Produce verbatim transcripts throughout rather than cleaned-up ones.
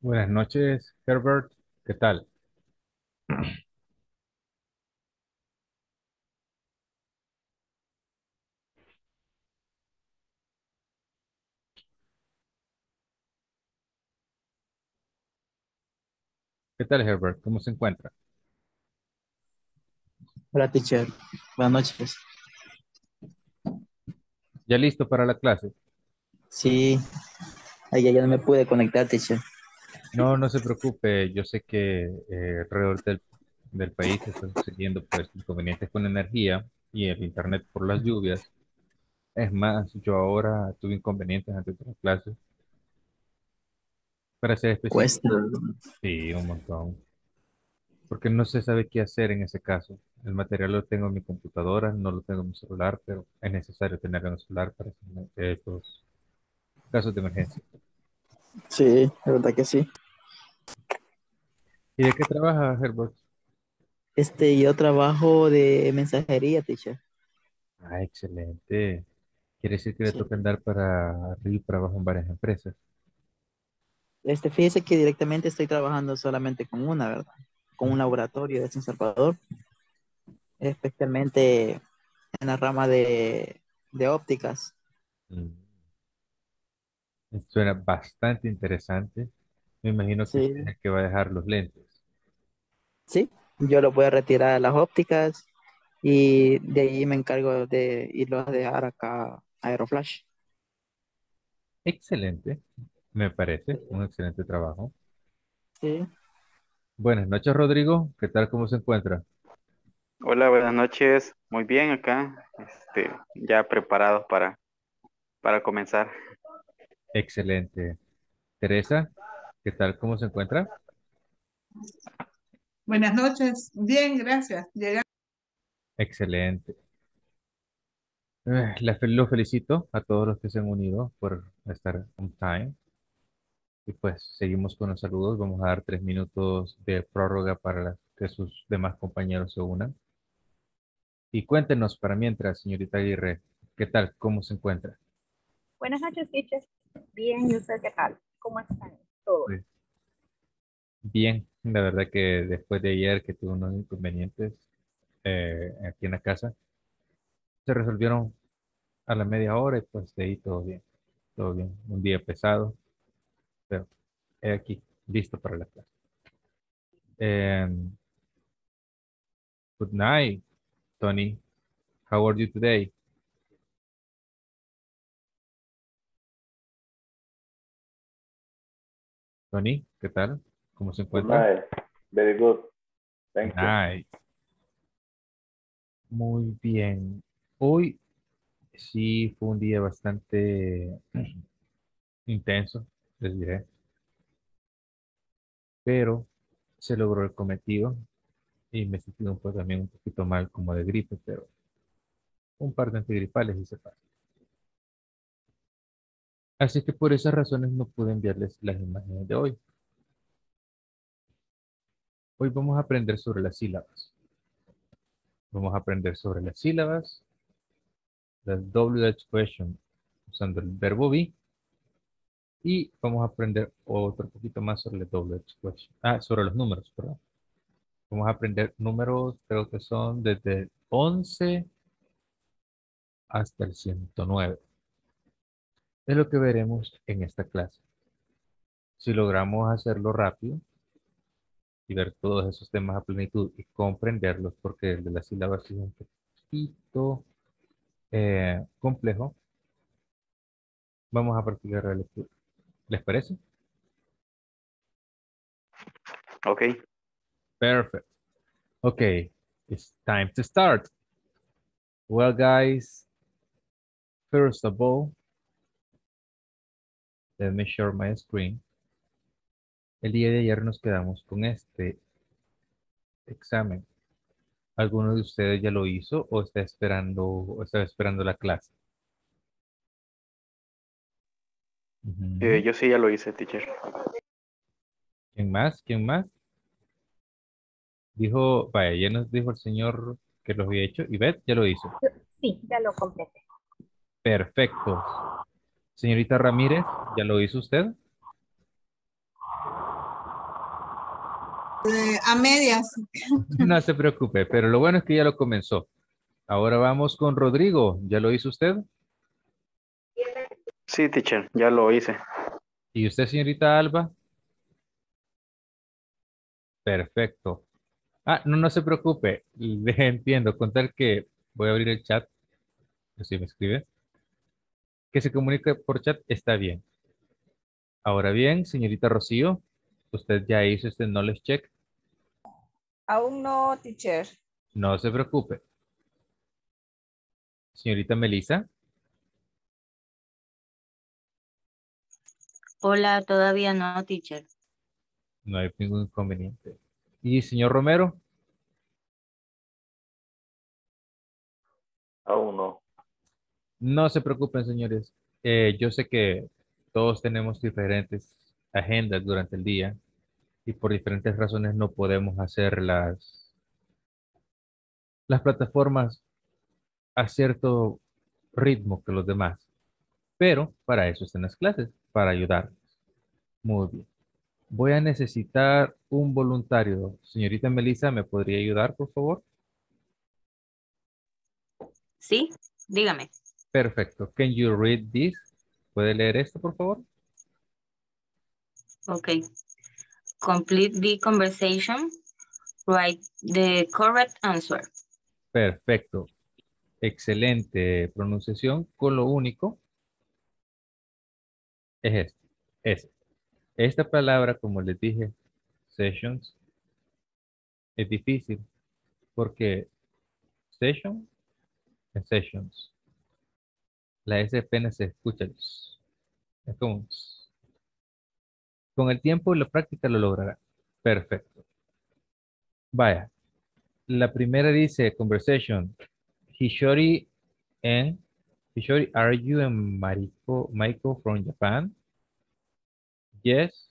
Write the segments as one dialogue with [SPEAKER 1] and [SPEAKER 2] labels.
[SPEAKER 1] Buenas noches, Herbert. ¿Qué tal? ¿Qué tal, Herbert? ¿Cómo se encuentra?
[SPEAKER 2] Hola, teacher. Buenas noches.
[SPEAKER 1] ¿Ya listo para la clase?
[SPEAKER 2] Sí, ayer ya no me pude conectar, teacher.
[SPEAKER 1] No, no se preocupe. Yo sé que eh, alrededor del, del país está sucediendo pues inconvenientes con la energía y el internet por las lluvias. Es más, yo ahora tuve inconvenientes antes de la clase. Para ser
[SPEAKER 2] Cuesta.
[SPEAKER 1] específico, sí, un montón. Porque no se sabe qué hacer en ese caso. El material lo tengo en mi computadora, no lo tengo en mi celular, pero es necesario tenerlo en el celular para estos casos de emergencia.
[SPEAKER 2] Sí, la verdad que sí.
[SPEAKER 1] ¿Y de qué trabaja, Herbert?
[SPEAKER 2] Este, yo trabajo de mensajería, teacher.
[SPEAKER 1] Ah, excelente. Quiere decir que le
[SPEAKER 2] Sí.
[SPEAKER 1] toca andar para arriba y para abajo en varias empresas.
[SPEAKER 2] Este, fíjese que directamente estoy trabajando solamente con una, ¿verdad? Con un laboratorio de San Salvador, especialmente en la rama de, de ópticas.
[SPEAKER 1] Mm. Suena bastante interesante. Me imagino que usted es
[SPEAKER 2] Sí,
[SPEAKER 1] el que va a dejar los lentes.
[SPEAKER 2] sí. Yo lo voy a retirar a las ópticas y de ahí me encargo de irlos a dejar acá a Aeroflash.
[SPEAKER 1] Excelente, me parece. Un excelente trabajo.
[SPEAKER 2] Sí.
[SPEAKER 1] Buenas noches, Rodrigo. ¿Qué tal? ¿Cómo se encuentra?
[SPEAKER 3] Hola, buenas noches. Muy bien acá, este, ya preparados para, para comenzar.
[SPEAKER 1] Excelente. Teresa, ¿qué tal? ¿Cómo se encuentra?
[SPEAKER 4] Buenas noches. Bien, gracias. Llega-
[SPEAKER 1] Excelente. Eh, la fel- lo felicito a todos los que se han unido por estar on time. Y pues seguimos con los saludos. Vamos a dar tres minutos de prórroga para la- que sus demás compañeros se unan. Y cuéntenos para mientras, señorita Aguirre, ¿qué tal? ¿Cómo se encuentra?
[SPEAKER 5] Buenas noches, teachers. Bien, ¿y usted qué tal? ¿Cómo están todos?
[SPEAKER 1] Pues bien, la verdad que después de ayer que tuve unos inconvenientes eh, aquí en la casa, se resolvieron a la media hora y pues de ahí todo bien, todo bien. Un día pesado, pero he aquí, listo para la clase. Em, Good night, Tony. How are you today? Tony, ¿qué tal? ¿Cómo se
[SPEAKER 6] Good
[SPEAKER 1] encuentra?
[SPEAKER 6] night. Very good. Thank you.
[SPEAKER 1] Nice. Muy bien. Hoy sí fue un día bastante intenso, les diré, pero se logró el cometido y me sentí un poco también un poquito mal como de gripe, pero un par de antigripales y se pasa. Así que por esas razones no pude enviarles las imágenes de hoy. Hoy vamos a aprender sobre las sílabas. Vamos a aprender sobre las sílabas, las double expression usando el verbo be y vamos a aprender otro poquito más sobre el double expression. Ah, sobre los números, perdón. Vamos a aprender números, creo que son desde el once hasta el ciento nueve. Es lo que veremos en esta clase. Si logramos hacerlo rápido y ver todos esos temas a plenitud y comprenderlos, porque el de las sílabas es un poquito eh, complejo, vamos a practicar la lectura. ¿Les parece?
[SPEAKER 3] Ok,
[SPEAKER 1] Perfect. Okay, it's time to start. Well, guys, first of all, let me share my screen. El día de ayer nos quedamos con este examen. ¿Alguno de ustedes ya lo hizo o está esperando, o está esperando la clase?
[SPEAKER 3] eh,
[SPEAKER 1] Ujú.
[SPEAKER 3] yo sí ya lo hice, teacher.
[SPEAKER 1] ¿Quién más? ¿Quién más? Dijo, vaya, ya nos dijo el señor que lo había hecho. Y Beth ya lo hizo.
[SPEAKER 5] Yo- sí, ya lo completé.
[SPEAKER 1] Perfecto. Señorita Ramírez, ¿ya lo hizo usted?
[SPEAKER 4] Eh, a medias.
[SPEAKER 1] No se preocupe, pero lo bueno es que ya lo comenzó. Ahora vamos con Rodrigo. ¿Ya lo hizo usted?
[SPEAKER 3] Sí, teacher, ya lo hice.
[SPEAKER 1] ¿Y usted, señorita Alba? Perfecto. Ah, no, no se preocupe. Le entiendo. Contar que voy a abrir el chat. Así me escribe. Que se comunique por chat está bien. Ahora bien, señorita Rocío, usted ya hizo este knowledge check.
[SPEAKER 7] Aún no, teacher.
[SPEAKER 1] No se preocupe. Señorita Melissa,
[SPEAKER 8] Hola, todavía no, teacher.
[SPEAKER 1] no hay ningún inconveniente. Y señor Romero,
[SPEAKER 6] Aún no.
[SPEAKER 1] no se preocupen, señores. Eh, yo sé que todos tenemos diferentes agendas durante el día y por diferentes razones no podemos hacer las, las plataformas a cierto ritmo que los demás. Pero para eso están las clases, para ayudarles. Muy bien. Voy a necesitar un voluntario. Señorita Melissa, ¿me podría ayudar, por favor?
[SPEAKER 8] ¿Sí? Dígame.
[SPEAKER 1] Perfecto. Can you read this? ¿Puede leer esto, por favor?
[SPEAKER 8] Ok. Complete the conversation. Write the correct answer.
[SPEAKER 1] Perfecto. Excelente pronunciación. Con lo único es esto. Es esta palabra, como les dije, sessions, es difícil porque session es sessions. La S apenas se escucha. Es como, con el tiempo y la práctica lo logrará. Perfecto. Vaya. La primera dice conversation. Hishori and Hishori, are you and Mariko, Maiko from Japan? Yes,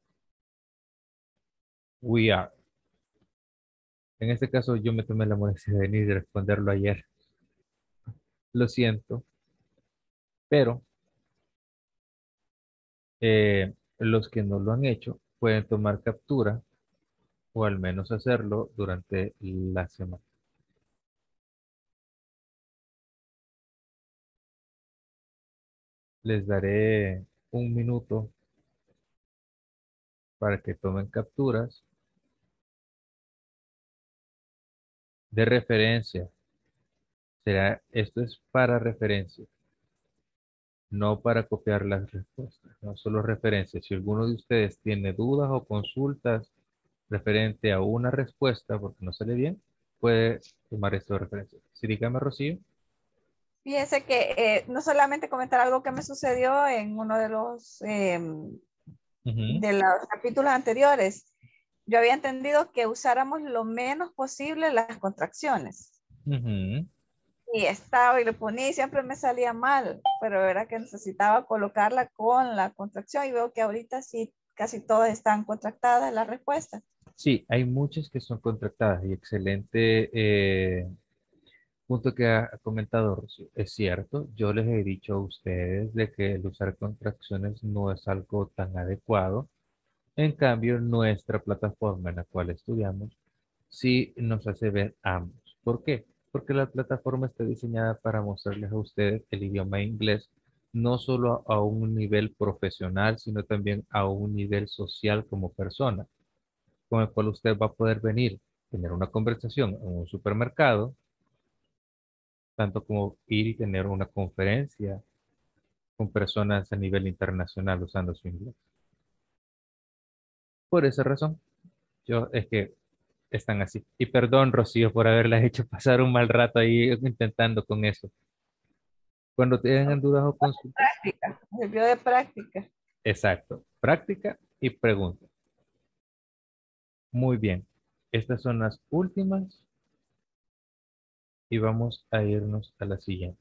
[SPEAKER 1] we are. En este caso yo me tomé la molestia de venir y responderlo ayer. Lo siento, pero eh, los que no lo han hecho pueden tomar captura o al menos hacerlo durante la semana. Les daré un minuto para que tomen capturas de referencia. Será, esto es para referencia, no para copiar las respuestas, no solo referencias. Si alguno de ustedes tiene dudas o consultas referente a una respuesta porque no sale bien, puede tomar esto de referencia. Sí, dígame, Rocío.
[SPEAKER 7] Fíjense que eh, no solamente comentar algo que me sucedió en uno de los, eh,
[SPEAKER 1] Ujú,
[SPEAKER 7] de los capítulos anteriores. Yo había entendido que usáramos lo menos posible las contracciones.
[SPEAKER 1] ujú.
[SPEAKER 7] Y estaba y lo ponía y siempre me salía mal, pero era que necesitaba colocarla con la contracción y veo que ahorita sí, casi todas están contractadas las respuestas.
[SPEAKER 1] Sí, hay muchas que son contractadas y excelente eh, punto que ha comentado Rocío. Es cierto, yo les he dicho a ustedes de que el usar contracciones no es algo tan adecuado. En cambio, nuestra plataforma en la cual estudiamos sí nos hace ver ambos. ¿Por qué? Porque la plataforma está diseñada para mostrarles a ustedes el idioma inglés, no solo a un nivel profesional, sino también a un nivel social como persona, con el cual usted va a poder venir, tener una conversación en un supermercado, tanto como ir y tener una conferencia con personas a nivel internacional usando su inglés. Por esa razón, yo es que están así. Y perdón, Rocío, por haberlas hecho pasar un mal rato ahí intentando con eso. Cuando tengan dudas o consultas,
[SPEAKER 7] Práctica, sirvió de práctica.
[SPEAKER 1] exacto, práctica y pregunta. Muy bien, estas son las últimas y vamos a irnos a la siguiente.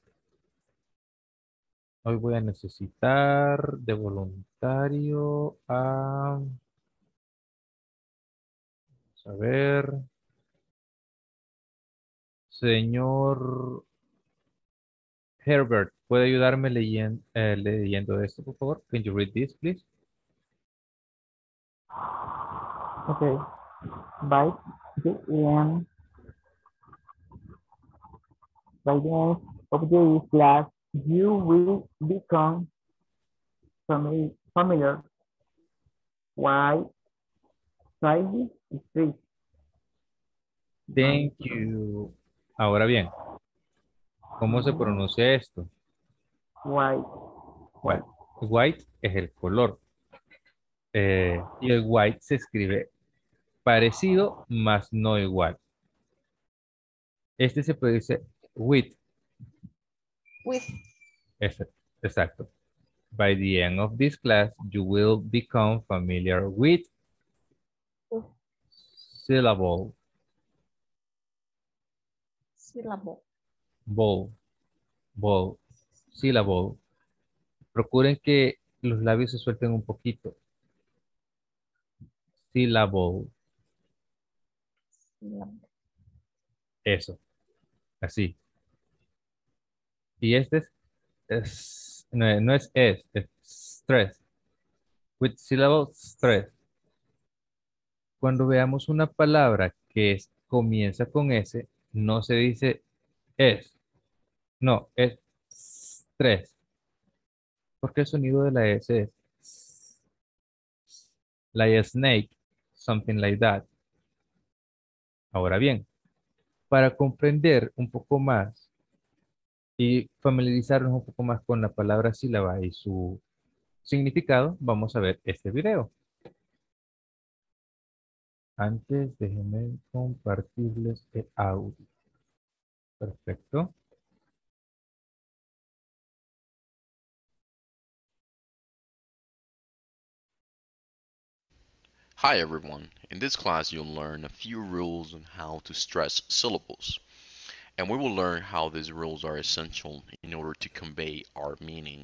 [SPEAKER 1] Hoy voy a necesitar de voluntario a, vamos a ver, señor Herbert, ¿puede ayudarme leyen- eh, leyendo esto, por favor? Can you read this, please?
[SPEAKER 2] Okay. By the end, by the end of the class, you will become famili- familiar. Why? Friday Street.
[SPEAKER 1] Thank you. Ahora bien, ¿cómo se pronuncia esto?
[SPEAKER 2] Why?
[SPEAKER 1] Bueno, white es el color. Eh, y el white se escribe parecido, más no igual. Este se puede decir with.
[SPEAKER 7] With.
[SPEAKER 1] Efe- Exacto. By the end of this class, you will become familiar with syllable,
[SPEAKER 7] Syllable.
[SPEAKER 1] bowl, bowl, syllable. Procuren que los labios se suelten un poquito. Syllable,
[SPEAKER 7] Syllable.
[SPEAKER 1] eso, así. Y este es, es- no, no es es, es stress. With syllable stress. Cuando veamos una palabra que es- comienza con S, no se dice es, no, es stress. Porque el sonido de la S es like a snake, something like that. Ahora bien, para comprender un poco más y familiarizarnos un poco más con la palabra sílaba y su significado, vamos a ver este video. Antes, déjenme compartirles el audio. Perfecto.
[SPEAKER 9] Hi everyone, in this class you'll learn a few rules on how to stress syllables, and we will learn how these rules are essential in order to convey our meaning.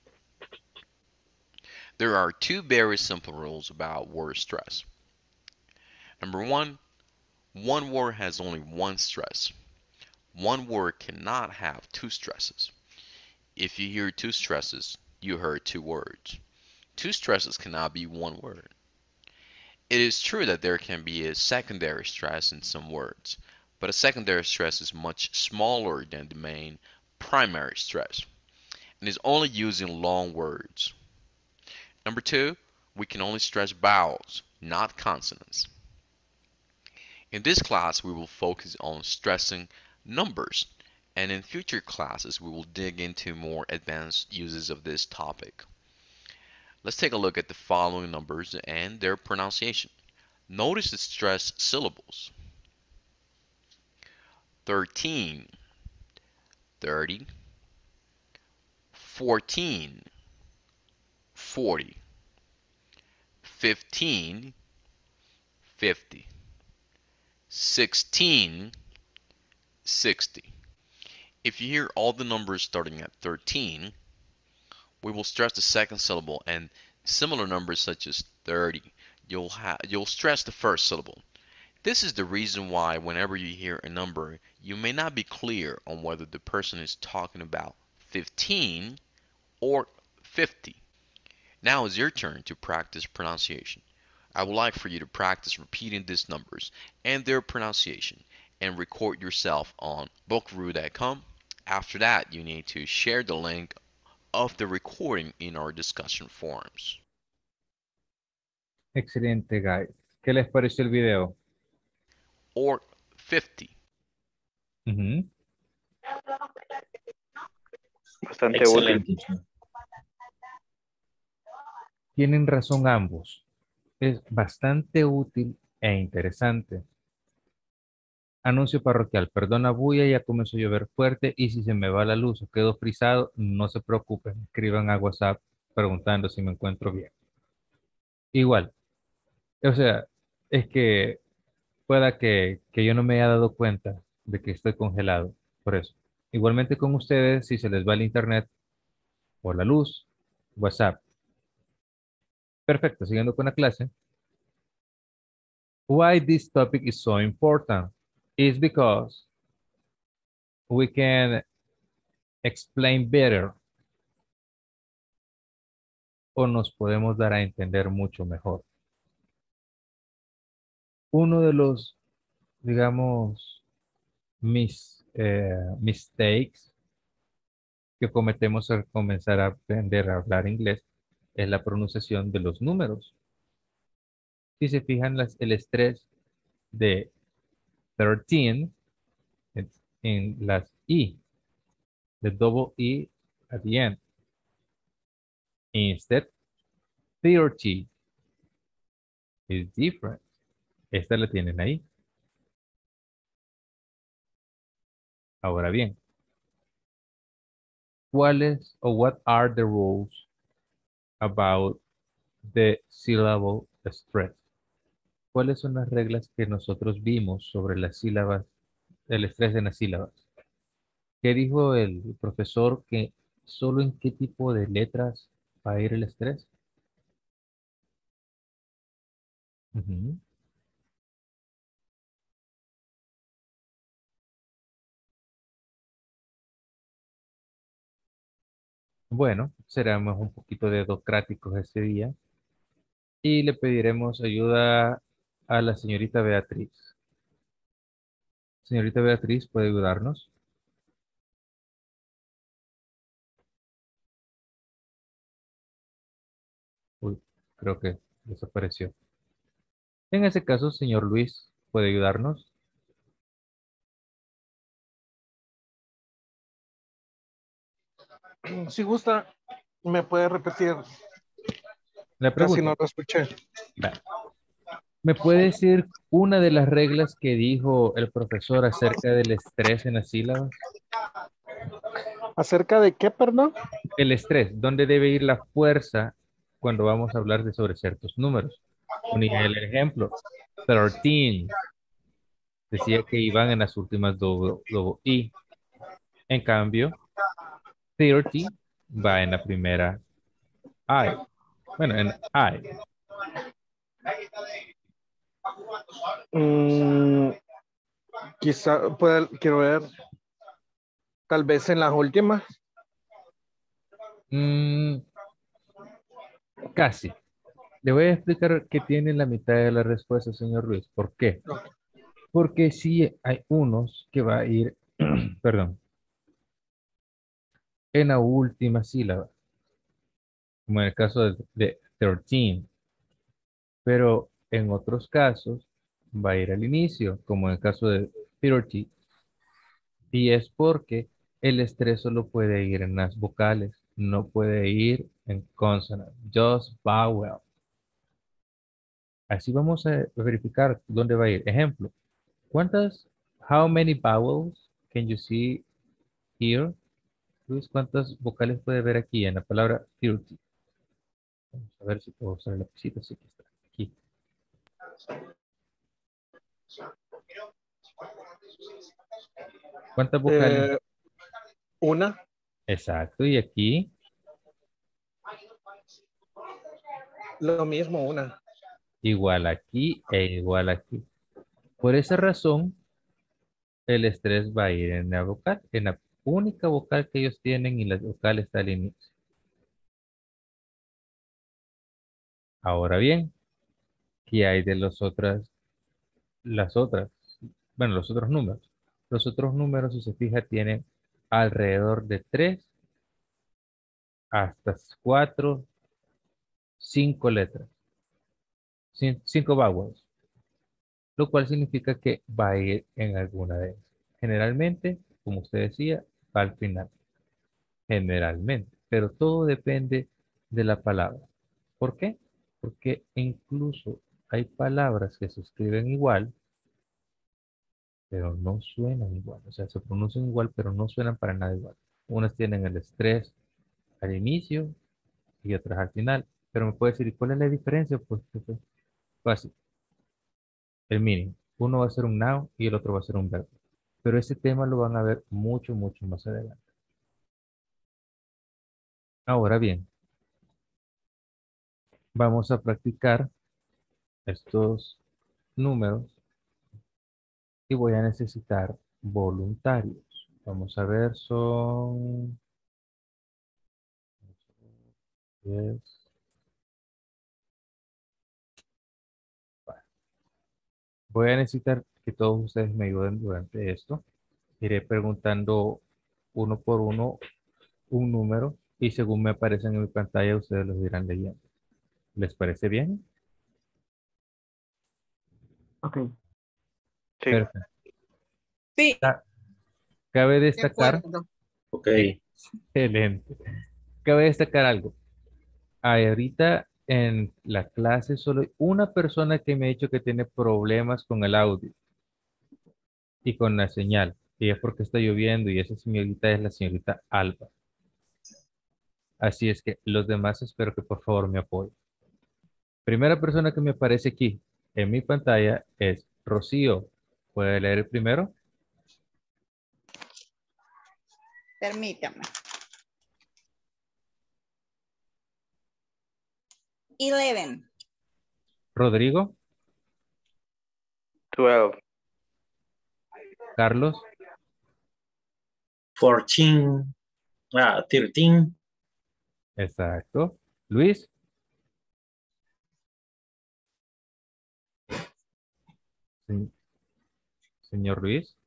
[SPEAKER 9] There are two very simple rules about word stress. Number one, one word has only one stress. One word cannot have two stresses. If you hear two stresses, you heard two words. Two stresses cannot be one word. It is true that there can be a secondary stress in some words, but a secondary stress is much smaller than the main primary stress and is only used in long words. Number two, we can only stress vowels, not consonants. In this class, we will focus on stressing numbers, and in future classes, we will dig into more advanced uses of this topic. Let's take a look at the following numbers and their pronunciation. Notice the stressed syllables. thirteen, thirty, fourteen, forty, fifteen, fifty, sixteen, sixty. If you hear all the numbers starting at thirteen, we will stress the second syllable, and similar numbers such as thirty, you'll have you'll stress the first syllable. This is the reason why whenever you hear a number, you may not be clear on whether the person is talking about fifteen or fifty. Now it's your turn to practice pronunciation. I would like for you to practice repeating these numbers and their pronunciation and record yourself on bookru dot com. After that, you need to share the link of the recording in our discussion forums.
[SPEAKER 1] Excelente, guys. ¿Qué les pareció el video?
[SPEAKER 9] Or fifty.
[SPEAKER 1] Ujú.
[SPEAKER 3] Bastante
[SPEAKER 10] Excelente.
[SPEAKER 3] útil.
[SPEAKER 1] Tienen razón ambos. Es bastante útil e interesante. Anuncio parroquial. Perdona bulla, ya comenzó a llover fuerte y si se me va la luz o quedo frisado, no se preocupen. Escriban a WhatsApp preguntando si me encuentro bien. Igual. O sea, es que pueda que, que yo no me haya dado cuenta de que estoy congelado. Por eso. Igualmente con ustedes, si se les va el internet o la luz, WhatsApp. Perfecto. Siguiendo con la clase. Why this topic is so important is because we can explain better o nos podemos dar a entender mucho mejor. Uno de los, digamos, mis, eh, mistakes que cometemos al comenzar a aprender a hablar inglés es la pronunciación de los números. Si se fijan, las, el estrés de trece en, en las I, the double E at the end. Instead, thirty is different. Esta la tienen ahí. Ahora bien, ¿cuáles o what are the rules about the syllable stress? ¿Cuáles son las reglas que nosotros vimos sobre las sílabas, el estrés en las sílabas? ¿Qué dijo el profesor que solo en qué tipo de letras va a ir el estrés? Ujú. Bueno, seremos un poquito dedocráticos ese día y le pediremos ayuda a la señorita Beatriz. Señorita Beatriz, ¿puede ayudarnos? Uy, creo que desapareció. En ese caso, señor Luis, ¿puede ayudarnos?
[SPEAKER 10] Si gusta, me puede repetir.
[SPEAKER 1] Le
[SPEAKER 10] Casi no
[SPEAKER 1] pregunto.
[SPEAKER 10] lo escuché.
[SPEAKER 1] Va. ¿Me puede decir una de las reglas que dijo el profesor acerca del estrés en las sílabas?
[SPEAKER 10] ¿Acerca de qué, perdón?
[SPEAKER 1] El estrés, ¿dónde debe ir la fuerza cuando vamos a hablar de sobre ciertos números? Ponía el ejemplo, trece. Decía que iban en las últimas dos I. En cambio, treinta va en la primera I. Bueno, en I.
[SPEAKER 10] Mm, quizá pueda, quiero ver, tal vez en las últimas.
[SPEAKER 1] Mm, casi. Le voy a explicar que tiene la mitad de la respuesta, señor Luis. ¿Por qué? Porque sí hay unos que va a ir, perdón, en la última sílaba, como en el caso de, de trece, pero en otros casos va a ir al inicio, como en el caso de treinta, y es porque el estrés solo puede ir en las vocales, no puede ir en consonant, just vowel. Así vamos a verificar dónde va a ir. Ejemplo, ¿cuántas, how many vowels can you see here? Luis, ¿cuántas vocales puede ver aquí en la palabra treinta? Vamos a ver si puedo usar el lapicito. Sí, aquí está. Aquí. ¿Cuántas vocales?
[SPEAKER 10] Eh, una.
[SPEAKER 1] Exacto, y aquí
[SPEAKER 10] Lo mismo, una.
[SPEAKER 1] igual aquí e igual aquí. Por esa razón, el estrés va a ir en la vocal, en la única vocal que ellos tienen y la vocal está al inicio. Ahora bien, ¿qué hay de los otras, las otras? Bueno, los otros números. Los otros números, si se fija, tienen alrededor de tres hasta cuatro, cinco letras, cin- cinco vowels, lo cual significa que va a ir en alguna de ellas. Generalmente, como usted decía, va al final. Generalmente, pero todo depende de la palabra. ¿Por qué? Porque incluso hay palabras que se escriben igual, pero no suenan igual. O sea, se pronuncian igual, pero no suenan para nada igual. Unas tienen el estrés al inicio y otras al final. Pero me puede decir, ¿y cuál es la diferencia? Pues pues, fácil. El meaning. Uno va a ser un noun y el otro va a ser un verbo. Pero ese tema lo van a ver mucho, mucho más adelante. Ahora bien, vamos a practicar estos números y voy a necesitar voluntarios. Vamos a ver, son diez. Voy a necesitar que todos ustedes me ayuden durante esto. Iré preguntando uno por uno un número y según me aparecen en mi pantalla ustedes los irán leyendo. ¿Les parece bien?
[SPEAKER 2] Ok.
[SPEAKER 3] Sí.
[SPEAKER 1] Perfecto.
[SPEAKER 4] Sí,
[SPEAKER 1] Ca- Cabe
[SPEAKER 4] de
[SPEAKER 1] destacar,
[SPEAKER 4] acuerdo.
[SPEAKER 11] Ok.
[SPEAKER 1] excelente, cabe destacar algo. Ahorita en la clase solo hay una persona que me ha dicho que tiene problemas con el audio y con la señal. Y es porque está lloviendo y esa señorita es la señorita Alba. Así es que los demás espero que por favor me apoyen. Primera persona que me aparece aquí en mi pantalla es Rocío. ¿Puede leer primero?
[SPEAKER 7] Permítame. Eleven.
[SPEAKER 1] Rodrigo,
[SPEAKER 3] twelve.
[SPEAKER 1] Carlos,
[SPEAKER 11] fourteen. Ah, thirteen.
[SPEAKER 1] exacto. Luis, se- señor Luis,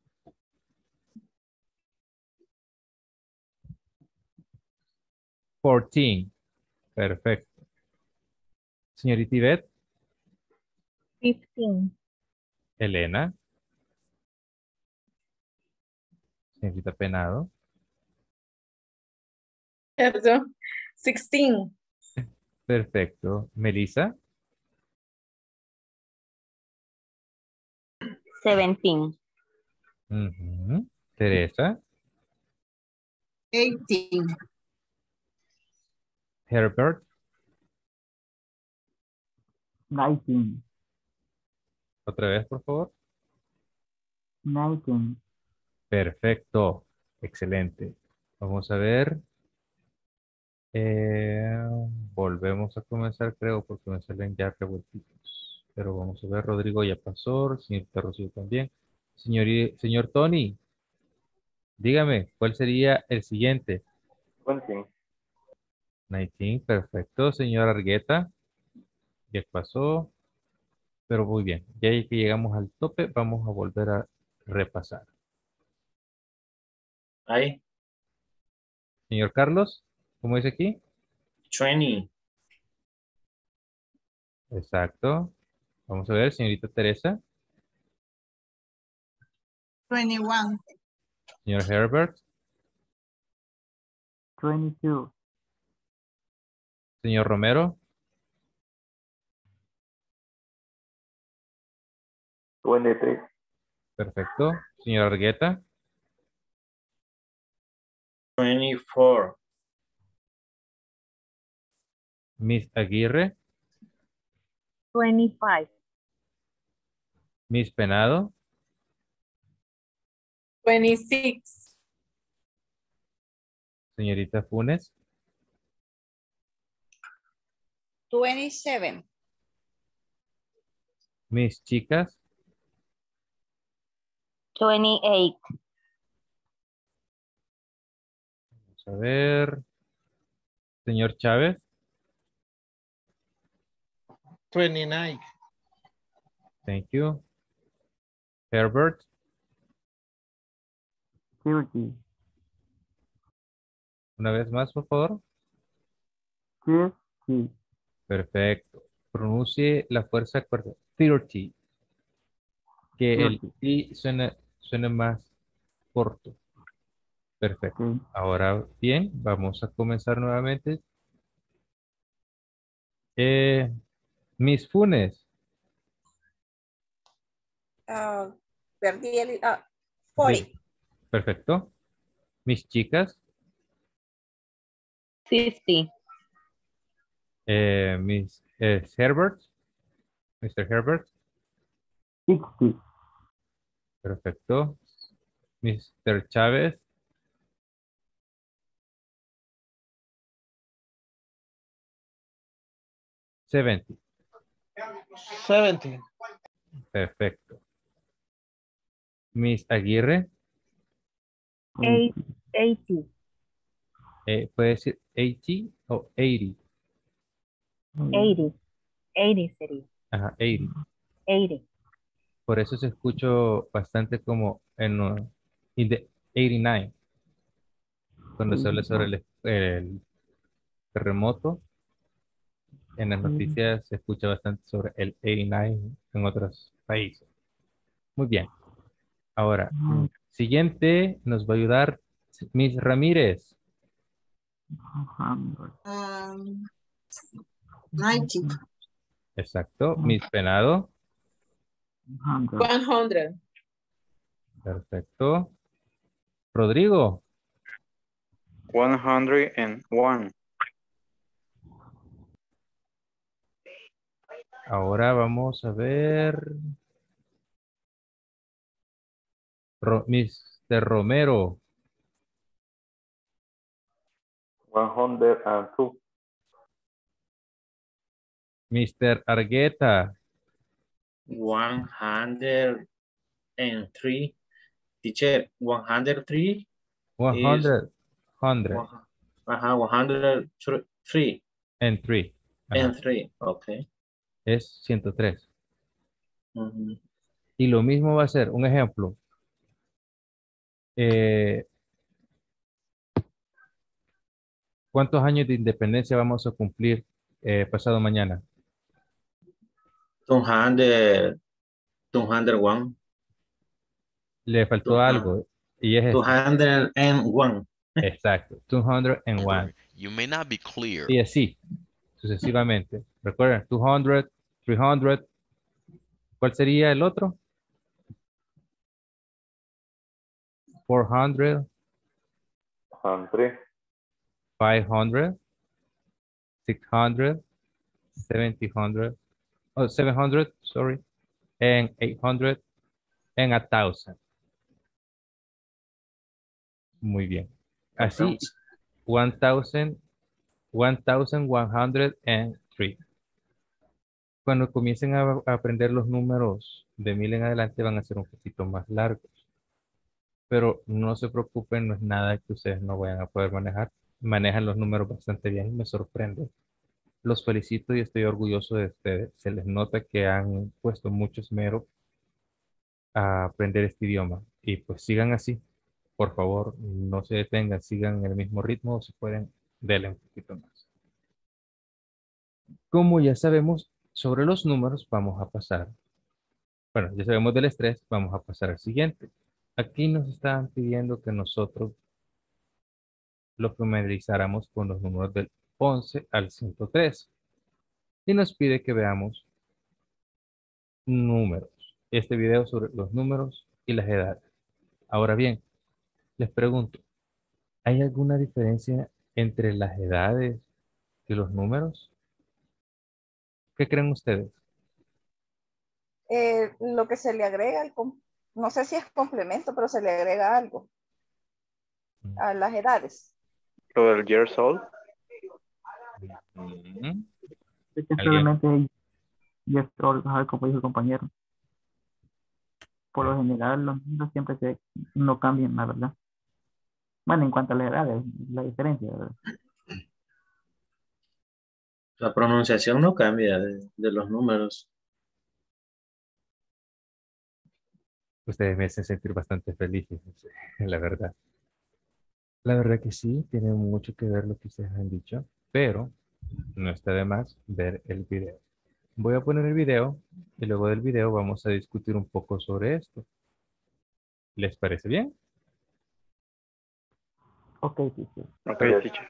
[SPEAKER 1] fourteen. Perfecto. Señorita Ivette,
[SPEAKER 5] fifteen.
[SPEAKER 1] Elena, señorita Penado,
[SPEAKER 4] Perdón. sixteen.
[SPEAKER 1] perfecto. Melissa,
[SPEAKER 8] seventeen.
[SPEAKER 1] ujú. Teresa,
[SPEAKER 4] eighteen.
[SPEAKER 1] Herbert,
[SPEAKER 2] nineteen.
[SPEAKER 1] otra vez por favor.
[SPEAKER 2] nineteen.
[SPEAKER 1] Perfecto, excelente. Vamos a ver. Eh, volvemos a comenzar, creo, porque me salen ya revueltitos. Pero vamos a ver, Rodrigo ya pasó, señorita Rocío también. Señor, señor Tony, dígame, ¿cuál sería el siguiente?
[SPEAKER 6] twenty.
[SPEAKER 1] diecinueve, perfecto. Señor Argueta, ya pasó, pero muy bien. Ya que llegamos al tope, vamos a volver a repasar.
[SPEAKER 11] Ahí.
[SPEAKER 1] Señor Carlos, ¿cómo dice aquí?
[SPEAKER 11] twenty.
[SPEAKER 1] Exacto. Vamos a ver, señorita Teresa,
[SPEAKER 4] twenty-one.
[SPEAKER 1] señor Herbert,
[SPEAKER 2] twenty-two.
[SPEAKER 1] señor Romero,
[SPEAKER 6] twenty-three.
[SPEAKER 1] perfecto. Señor Argueta,
[SPEAKER 11] twenty-four.
[SPEAKER 1] Miss Aguirre,
[SPEAKER 5] twenty-five.
[SPEAKER 1] Miss Penado,
[SPEAKER 4] twenty-six.
[SPEAKER 1] señorita Funes,
[SPEAKER 7] twenty-seven.
[SPEAKER 1] Miss Chicas,
[SPEAKER 8] twenty-eight.
[SPEAKER 1] vamos a ver, señor Chávez,
[SPEAKER 10] twenty-nine.
[SPEAKER 1] thank you. Herbert,
[SPEAKER 2] thirty.
[SPEAKER 1] una vez más, por favor.
[SPEAKER 2] thirty.
[SPEAKER 1] Perfecto. Pronuncie la fuerza corta. thirty. Que el
[SPEAKER 2] thirty.
[SPEAKER 1] T suena, suena más corto. Perfecto.
[SPEAKER 2] Ok.
[SPEAKER 1] Ahora bien, vamos a comenzar nuevamente. Eh, Miss Funes.
[SPEAKER 7] Ah, perdí el... ah, forty.
[SPEAKER 1] Perfecto. Mis chicas.
[SPEAKER 8] fifty.
[SPEAKER 1] Eh, Miss eh, Herbert. mister Herbert.
[SPEAKER 2] sixty.
[SPEAKER 1] Perfecto. mister Chávez. seventy.
[SPEAKER 10] seventy.
[SPEAKER 1] Perfecto. Miss Aguirre.
[SPEAKER 5] eighty.
[SPEAKER 1] Eh, puede decir eighty o eighty.
[SPEAKER 5] eighty. eighty sería.
[SPEAKER 1] Ajá, eighty.
[SPEAKER 5] eighty.
[SPEAKER 1] Por eso se escuchó bastante como en uh, in the ochenta y nueve, cuando se habla sobre el, el terremoto. En las noticias se escucha bastante sobre el ochenta y nueve en otros países. Muy bien. Ahora, siguiente nos va a ayudar Miss Ramírez.
[SPEAKER 4] Um, ninety.
[SPEAKER 1] Exacto. Miss Penado.
[SPEAKER 4] one hundred.
[SPEAKER 1] Perfecto. Rodrigo.
[SPEAKER 3] one hundred one.
[SPEAKER 1] Ahora vamos a ver. Ro mister Romero.
[SPEAKER 6] one hundred two.
[SPEAKER 1] mister Argueta.
[SPEAKER 11] one hundred three. Teacher, one hundred three
[SPEAKER 1] one
[SPEAKER 11] is
[SPEAKER 1] hundred. one hundred.
[SPEAKER 11] one, uh-huh, one hundred three.
[SPEAKER 1] And three.
[SPEAKER 11] And three, okay.
[SPEAKER 1] Es ciento tres.
[SPEAKER 11] Uh-huh.
[SPEAKER 1] Y lo mismo va a ser, un ejemplo. Eh, ¿Cuántos años de independencia vamos a cumplir eh, pasado mañana?
[SPEAKER 11] two hundred, two hundred one.
[SPEAKER 1] Le faltó
[SPEAKER 11] two hundred,
[SPEAKER 1] algo. Y es este.
[SPEAKER 11] two hundred one.
[SPEAKER 1] Exacto. two hundred one.
[SPEAKER 9] Remember, you may not be clear.
[SPEAKER 1] Y así, sucesivamente. Recuerden, two hundred, three hundred. ¿Cuál sería el otro? four hundred.
[SPEAKER 6] Hundred.
[SPEAKER 1] five hundred. six hundred. seven hundred. Oh, seven hundred, sorry. And eight hundred. And a thousand. Muy bien. Así, one thousand, one thousand one hundred three. Cuando comiencen a, a aprender los números de mil en adelante van a ser un poquito más largos. Pero no se preocupen, no es nada que ustedes no vayan a poder manejar. Manejan los números bastante bien y me sorprende. Los felicito y estoy orgulloso de ustedes. Se les nota que han puesto mucho esmero a aprender este idioma. Y pues sigan así. Por favor, no se detengan, sigan el mismo ritmo o si pueden, denle un poquito más. Como ya sabemos sobre los números, vamos a pasar. Bueno, ya sabemos del estrés, vamos a pasar al siguiente. Aquí nos están pidiendo que nosotros lo familiarizáramos con los números del once al ciento tres. Y nos pide que veamos números. Este video sobre los números y las edades. Ahora bien, les pregunto, ¿hay alguna diferencia entre las edades y los números? ¿Qué creen ustedes?
[SPEAKER 7] Eh, lo que se le agrega, el com- no sé si es complemento, pero se le agrega algo a las edades.
[SPEAKER 3] Lo del years old.
[SPEAKER 1] Mm.
[SPEAKER 2] Es que simplemente years old, ajá, como dijo el compañero. Por lo general, los números siempre se, no cambian, la verdad. Bueno, en cuanto a las edades, la diferencia, ¿verdad?
[SPEAKER 11] La pronunciación no cambia de, de los números.
[SPEAKER 1] Ustedes me hacen sentir bastante felices, la verdad. La verdad que sí, tiene mucho que ver lo que ustedes han dicho, pero no está de más ver el video. Voy a poner el video y luego del video vamos a discutir un poco sobre esto. ¿Les parece bien?
[SPEAKER 2] Ok, teacher.
[SPEAKER 3] Okay, teacher.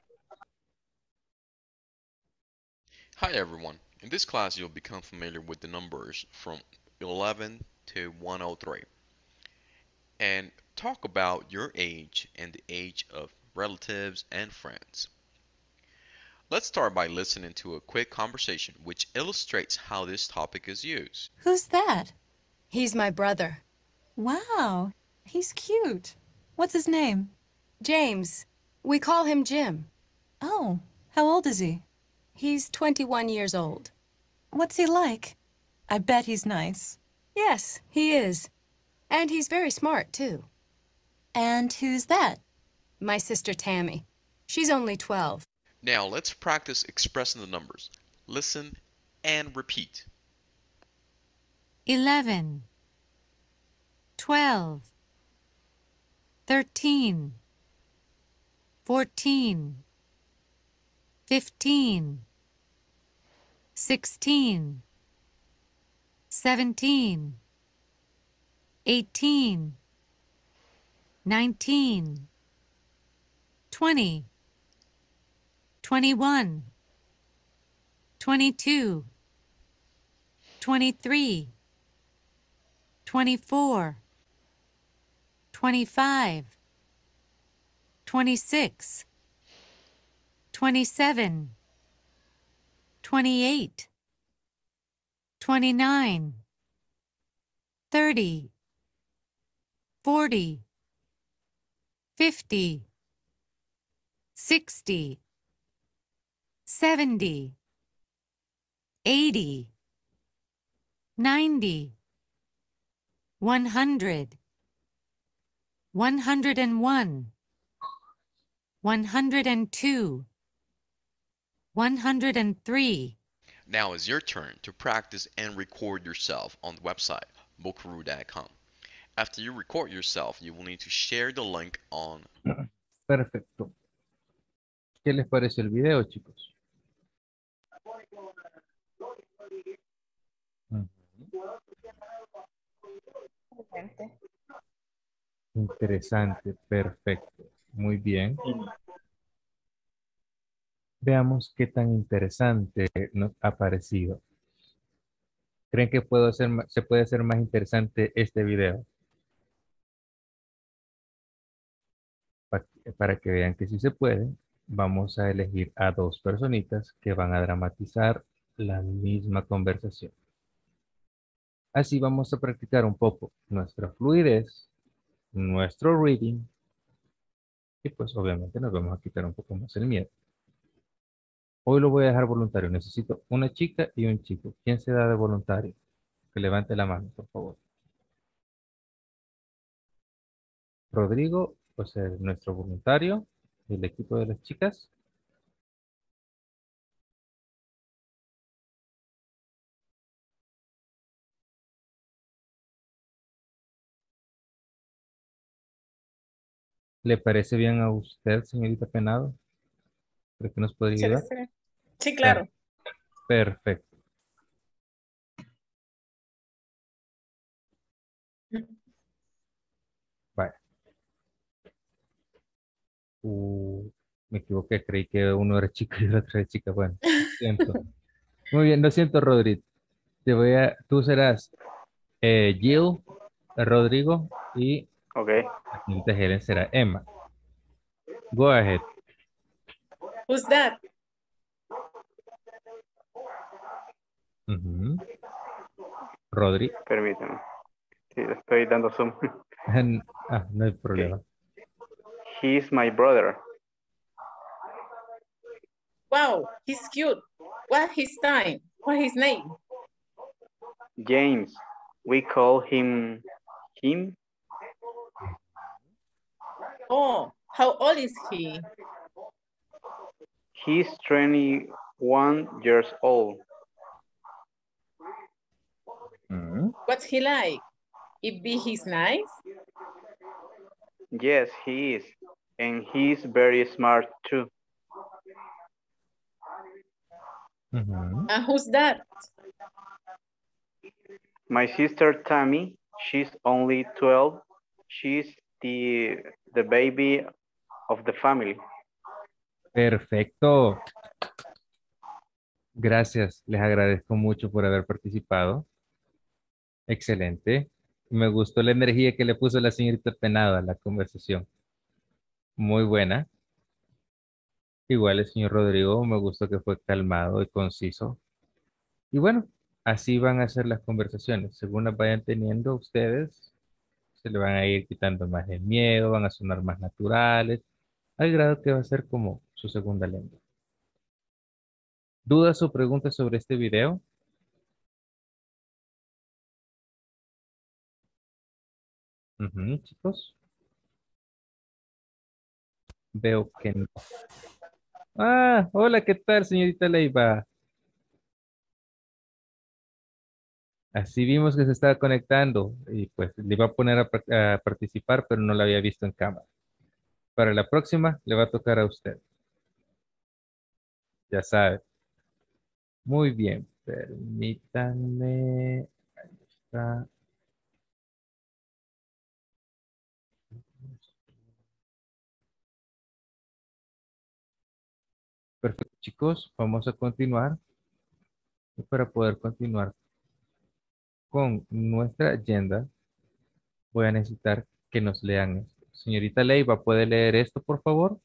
[SPEAKER 9] Hi everyone. In this class you'll become familiar with the numbers from eleven to one hundred three and talk about your age and the age of relatives and friends. Let's start by listening to a quick conversation which illustrates how this topic is used.
[SPEAKER 12] Who's that?
[SPEAKER 13] He's my brother.
[SPEAKER 12] Wow, he's cute. What's his name?
[SPEAKER 13] James. We call him Jim.
[SPEAKER 12] Oh, how old is he?
[SPEAKER 13] He's twenty-one years old.
[SPEAKER 12] What's he like? I bet he's nice.
[SPEAKER 13] Yes, he is. And he's very smart, too.
[SPEAKER 12] And who's that?
[SPEAKER 13] My sister Tammy. She's only twelve.
[SPEAKER 9] Now let's practice expressing the numbers. Listen and repeat.
[SPEAKER 12] Eleven.
[SPEAKER 13] twelve, thirteen, fourteen, fifteen, sixteen, seventeen, eighteen, nineteen, twenty, twenty-one, twenty-two, twenty-three, twenty-four, twenty-five, twenty-six, twenty-seven, twenty-eight, twenty-nine, thirty, forty, fifty, sixty, seventy, eighty, ninety, one hundred, one hundred and one, one hundred and two, one hundred and three.
[SPEAKER 9] Now it's your turn to practice and record yourself on the website, bokaroo dot com. After you record yourself, you will need to share the link on...
[SPEAKER 1] Perfecto. ¿Qué les pareció el video, chicos? Interesante, perfecto. Muy bien. Veamos qué tan interesante nos ha parecido. ¿Creen que puedo hacer, ma- se puede hacer más interesante este video? Pa- Para que vean que sí se puede, vamos a elegir a dos personitas que van a dramatizar la misma conversación. Así vamos a practicar un poco nuestra fluidez, nuestro reading, y pues obviamente nos vamos a quitar un poco más el miedo. Hoy lo voy a dejar voluntario. Necesito una chica y un chico. ¿Quién se da de voluntario? Que levante la mano, por favor. Rodrigo, pues es nuestro voluntario del equipo de las chicas. ¿Le parece bien a usted, señorita Penado? ¿Cree que nos podría
[SPEAKER 4] Sí,
[SPEAKER 1] ayudar?
[SPEAKER 4] sí. Sí, claro.
[SPEAKER 1] Perfecto. Vale. Uh, me equivoqué, creí que uno era chico y el otro era chica. Bueno, lo siento. Muy bien, lo siento, Rodrigo. Te voy a, tú serás eh, Jill, Rodrigo y
[SPEAKER 3] Okay.
[SPEAKER 1] la señorita Helen será Emma. Go ahead.
[SPEAKER 4] Who's that?
[SPEAKER 1] Ujú. Rodri.
[SPEAKER 3] Permítame. Sí, le estoy dando zoom.
[SPEAKER 1] Ah, no hay problema.
[SPEAKER 3] He's my brother.
[SPEAKER 4] Wow, he's cute. What's his time? What's his name?
[SPEAKER 3] James. We call him him.
[SPEAKER 4] Oh, how old is he?
[SPEAKER 3] He's twenty-one years old.
[SPEAKER 1] Mm.
[SPEAKER 4] What's he like? It be he's nice?
[SPEAKER 3] Yes, he is. And he's very smart too.
[SPEAKER 1] Ujú.
[SPEAKER 4] And who's that?
[SPEAKER 3] My sister Tammy, she's only twelve. She's the the baby of the family.
[SPEAKER 1] Perfecto. Gracias. Les agradezco mucho por haber participado. Excelente. Me gustó la energía que le puso la señorita Penado a la conversación. Muy buena. Igual el señor Rodrigo, me gustó que fue calmado y conciso. Y bueno, así van a ser las conversaciones. Según las vayan teniendo ustedes, se le van a ir quitando más el miedo, van a sonar más naturales, al grado que va a ser como su segunda lengua. ¿Dudas o preguntas sobre este video? Ujú, chicos. Veo que no. Ah, hola, ¿qué tal, señorita Leiva? Así vimos que se estaba conectando y pues le iba a poner a, par- a participar, pero no la había visto en cámara. Para la próxima le va a tocar a usted. Ya sabe. Muy bien. Permítanme. Ahí está. Perfecto, chicos. Vamos a continuar. Y para poder continuar con nuestra agenda, voy a necesitar que nos lean esto. Señorita Leiva, ¿puede leer esto, por favor?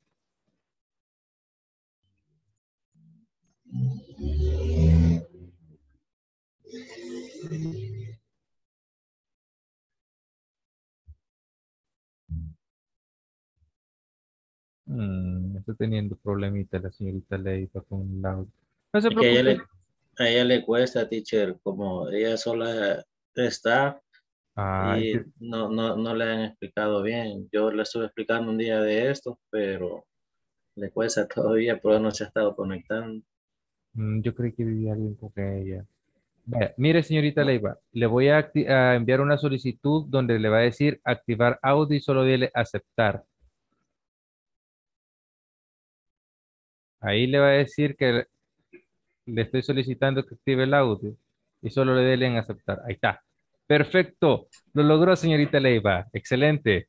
[SPEAKER 1] Mm, está teniendo problemita la señorita Leiva con el audio. No se
[SPEAKER 11] Es que a ella
[SPEAKER 1] preocupe.
[SPEAKER 11] le, a ella le cuesta, teacher, como ella sola está
[SPEAKER 1] Ay,
[SPEAKER 11] y
[SPEAKER 1] que-
[SPEAKER 11] no, no, no le han explicado bien. Yo le estuve explicando un día de esto, pero le cuesta todavía, pero no se ha estado conectando.
[SPEAKER 1] mm, yo creí que vivía alguien con ella. Vaya, mire, señorita Leiva, le voy a, acti- a enviar una solicitud donde le va a decir activar audio y solo dile aceptar. Ahí le va a decir que le estoy solicitando que active el audio y solo le dele en aceptar. Ahí está. Perfecto. Lo logró, señorita Leiva. Excelente.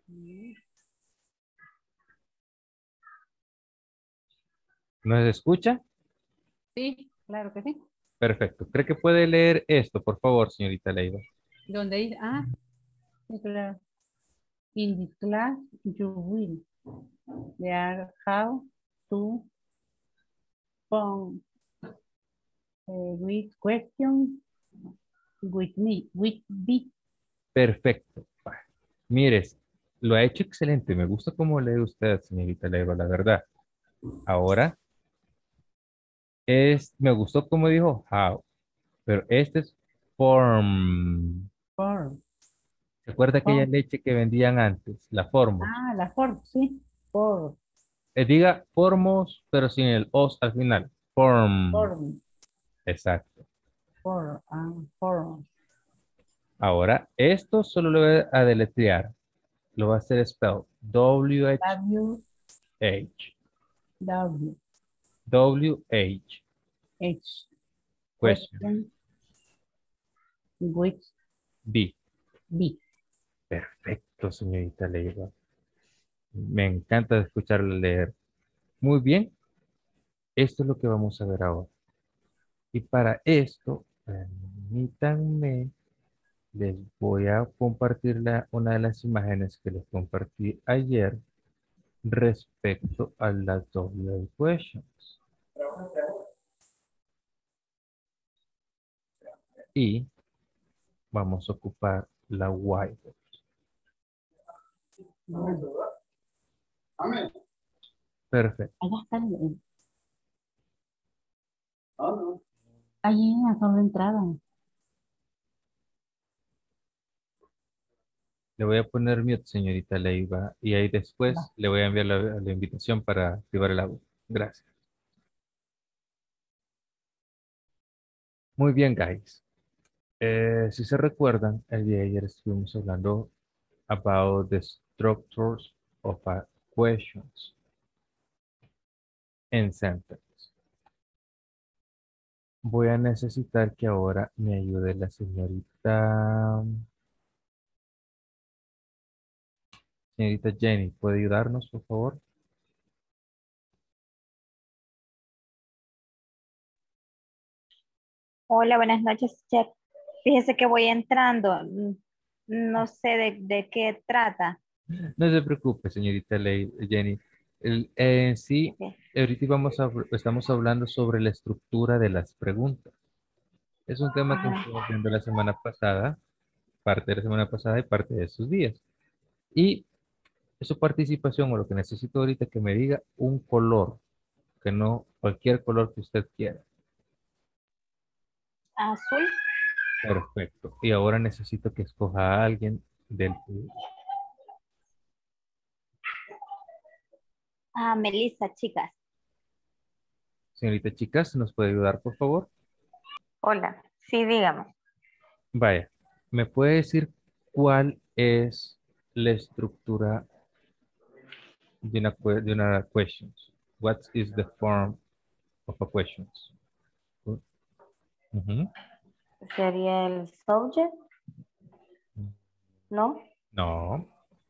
[SPEAKER 1] ¿Nos escucha?
[SPEAKER 14] Sí, claro que sí.
[SPEAKER 1] Perfecto. ¿Cree que puede leer esto, por favor, señorita Leiva?
[SPEAKER 14] Donde dice, ah, sí, claro. In this class, you will learn how to phone uh, with questions with me, with me.
[SPEAKER 1] Perfecto. Va. Mire, lo ha hecho excelente. Me gusta cómo lee usted, señorita Leiva, la verdad. Ahora es, me gustó como dijo how, pero este es form.
[SPEAKER 14] Form,
[SPEAKER 1] ¿Se acuerda aquella
[SPEAKER 14] form.
[SPEAKER 1] leche que vendían antes? La formos.
[SPEAKER 14] Ah, la form, sí. Form,
[SPEAKER 1] Eh, diga formos, pero sin el os al final. Form.
[SPEAKER 14] form,
[SPEAKER 1] Exacto.
[SPEAKER 14] form, ah, form.
[SPEAKER 1] Ahora, esto solo lo voy a deletrear. Lo va a hacer spell. W H
[SPEAKER 14] W,
[SPEAKER 1] H.
[SPEAKER 14] W,
[SPEAKER 1] W H.
[SPEAKER 14] H.
[SPEAKER 1] Question.
[SPEAKER 14] Question with
[SPEAKER 1] B.
[SPEAKER 14] B.
[SPEAKER 1] Perfecto, señorita Leiva. Me encanta escucharla leer. Muy bien. Esto es lo que vamos a ver ahora. Y para esto, permítanme, les voy a compartir la- una de las imágenes que les compartí ayer respecto a las W questions. Y vamos a ocupar la whiteboard. Perfecto.
[SPEAKER 14] Allá está el, allí en la sola entrada.
[SPEAKER 1] Le voy a poner mute, señorita Leiva, y ahí después le voy a enviar la, la invitación para activar el audio. Gracias. Muy bien, guys. Eh, si se recuerdan, el día de ayer estuvimos hablando about the structures of a questions in sentence. Voy a necesitar que ahora me ayude la señorita, señorita Jenny. ¿Puede ayudarnos, por favor?
[SPEAKER 5] Hola, buenas noches, Chef. Fíjese que voy entrando. mm, No sé de, de qué trata.
[SPEAKER 1] No se preocupe, señorita Ley- Jenny. El- en sí,
[SPEAKER 5] Ok.
[SPEAKER 1] ahorita vamos a, estamos hablando sobre la estructura de las preguntas. Es un tema que
[SPEAKER 5] Ajá.
[SPEAKER 1] estuvimos viendo la semana pasada, parte de la semana pasada y parte de estos días. Y su participación o lo que necesito ahorita que me diga un color, que no cualquier color que usted quiera.
[SPEAKER 5] Azul.
[SPEAKER 1] Perfecto. Y ahora necesito que escoja a alguien del público.
[SPEAKER 5] Ah, Melissa, chicas.
[SPEAKER 1] Señorita Chicas, ¿nos puede ayudar, por favor?
[SPEAKER 8] Hola, sí, dígame.
[SPEAKER 1] Vaya, ¿me puede decir cuál es la estructura de una, que- de una question? What is the form of a question? Ujú.
[SPEAKER 8] Sería el subject, ¿no?
[SPEAKER 1] No.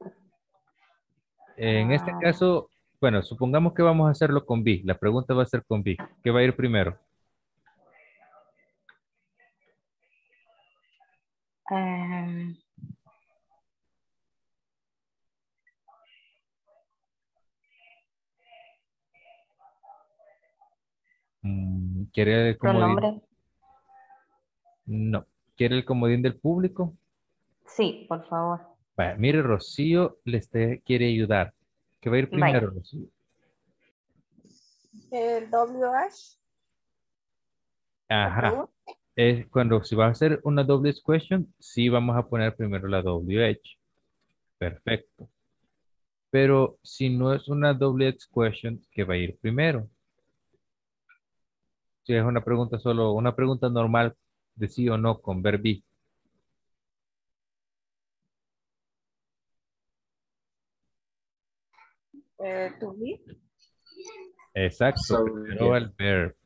[SPEAKER 1] En este
[SPEAKER 8] Ah,
[SPEAKER 1] caso, bueno, supongamos que vamos a hacerlo con B. La pregunta va a ser con B. ¿Qué va a ir primero?
[SPEAKER 8] em,
[SPEAKER 1] Mm, ¿Quiere el comodín?
[SPEAKER 8] pronombre.
[SPEAKER 1] No. ¿Quiere el comodín del público?
[SPEAKER 8] Sí, por favor.
[SPEAKER 1] Vaya, mire, Rocío le este- quiere ayudar. ¿Qué va a ir primero,
[SPEAKER 8] Vaya.
[SPEAKER 1] Rocío?
[SPEAKER 7] El W H, la
[SPEAKER 1] Ajá.
[SPEAKER 7] pregunta.
[SPEAKER 1] Es cuando si va a hacer una doble question, sí vamos a poner primero la W H. Perfecto. Pero si no es una doble question, ¿qué va a ir primero? Si es una pregunta solo, una pregunta normal de sí o no con verb be.
[SPEAKER 7] Eh, to be.
[SPEAKER 1] Exacto, primero va
[SPEAKER 11] Subject.
[SPEAKER 1] el verb.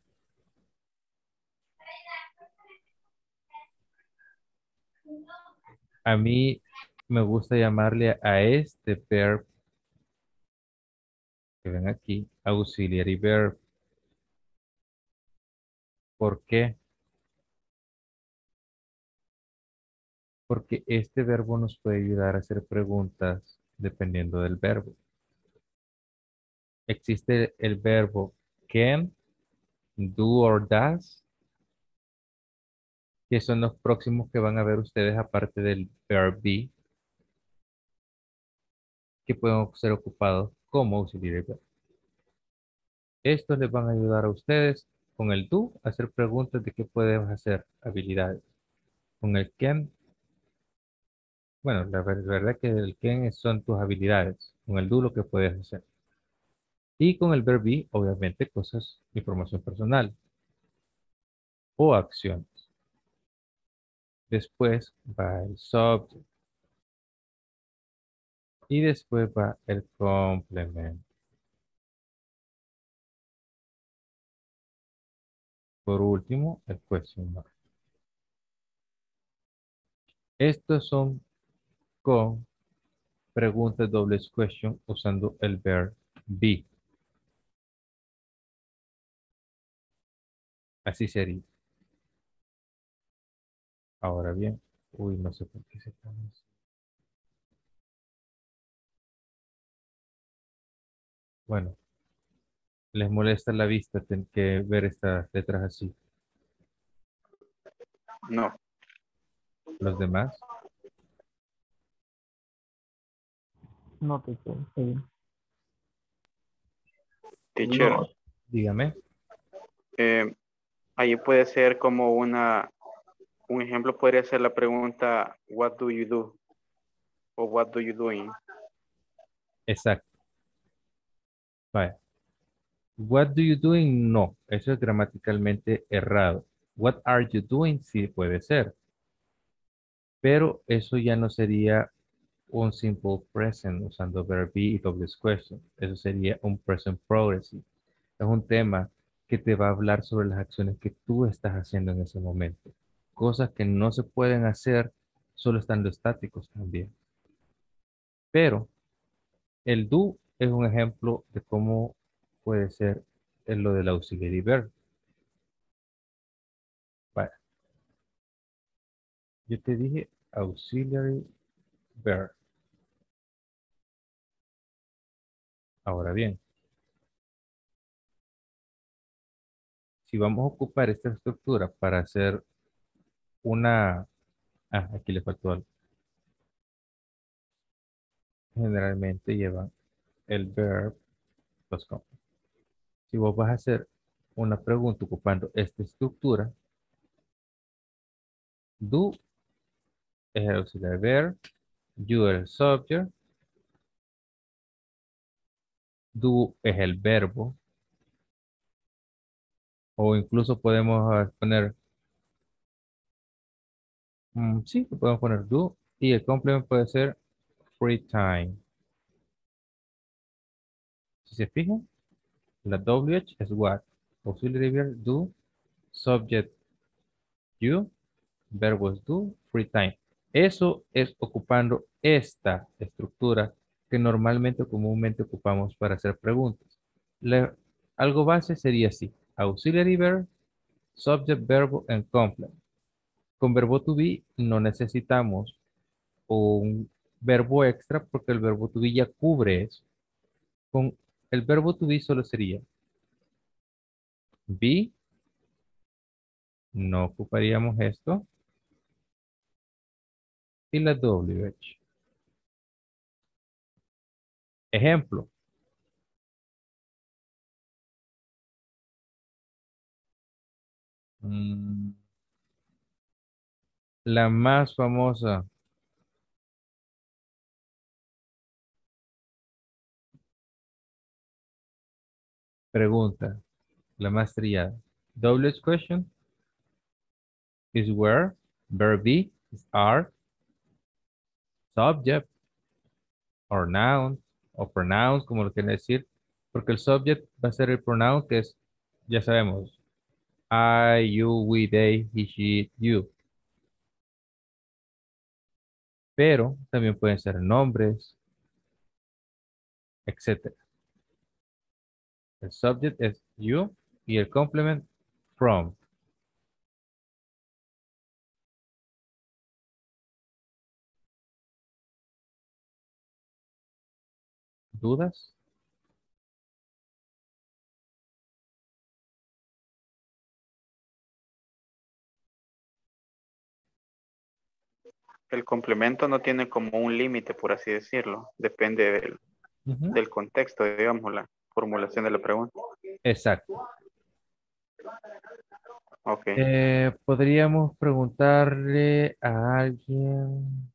[SPEAKER 1] A mí me gusta llamarle a este verb que ven aquí, auxiliary verb. ¿Por qué? Porque este verbo nos puede ayudar a hacer preguntas dependiendo del verbo. Existe el verbo can, do or does, que son los próximos que van a ver ustedes aparte del verb be, que pueden ser ocupados como auxiliary verb. Estos les van a ayudar a ustedes con el do a hacer preguntas de qué pueden hacer, habilidades. Con el can, bueno, la ver- verdad que el can son tus habilidades. Con el do lo que puedes hacer. Y con el verb be, obviamente, cosas, información personal o acciones. Después va el subject. Y después va el complemento. Por último, el question mark. Estos son con preguntas dobles question usando el verb be. Así sería. Ahora bien, uy, no sé por qué se está. Bueno, les molesta la vista tener que ver estas letras así.
[SPEAKER 3] No.
[SPEAKER 1] Los demás,
[SPEAKER 2] No te quiero. Sí.
[SPEAKER 3] Teacher,
[SPEAKER 11] No,
[SPEAKER 1] dígame.
[SPEAKER 3] eh, ahí puede ser como una, un ejemplo podría ser la pregunta, what do you do? O what do you doing?
[SPEAKER 1] Exacto. Vaya. What do you doing? No, eso es gramaticalmente errado. What are you doing? Sí puede ser. Pero eso ya no sería un simple present usando verb be y doble question. Eso sería un present progressive. Es un tema que te va a hablar sobre las acciones que tú estás haciendo en ese momento. Cosas que no se pueden hacer solo estando estáticos también. Pero el do es un ejemplo de cómo puede ser en lo del auxiliary verb. Vaya, yo te dije auxiliary verb. Ahora bien, si vamos a ocupar esta estructura para hacer una... Ah, aquí le faltó algo. Generalmente llevan el verb plus com. Si vos vas a hacer una pregunta ocupando esta estructura, do es el auxiliar verb, you es el subject, do es el verbo, o incluso podemos ah, poner Mm, sí, le podemos poner do. Y el complemento puede ser free time. Si se fijan, la W H es what. Auxiliary verb do. Subject you. Verbo es do. Free time. Eso es ocupando esta estructura que normalmente comúnmente ocupamos para hacer preguntas. Le- algo base sería así. Auxiliary verb, subject, verbo, and complement. Con verbo to be no necesitamos un verbo extra porque el verbo to be ya cubre eso. Con el verbo to be solo sería be, no ocuparíamos esto, y la W H. Ejemplo. Mm, la más famosa. Pregunta. La más trillada. W H question is where, verb be is are, subject, or noun, o pronouns, como lo quieren decir, porque el subject va a ser el pronoun que es, ya sabemos, I, you, we, they, he, she, you. Pero también pueden ser nombres, etcétera. El subject es you y el complement from. ¿Dudas?
[SPEAKER 3] El complemento no tiene como un límite, por así decirlo. Depende del,
[SPEAKER 1] Ujú.
[SPEAKER 3] del contexto, digamos, la formulación de la pregunta.
[SPEAKER 1] Exacto.
[SPEAKER 3] Ok.
[SPEAKER 1] Eh, podríamos preguntarle a alguien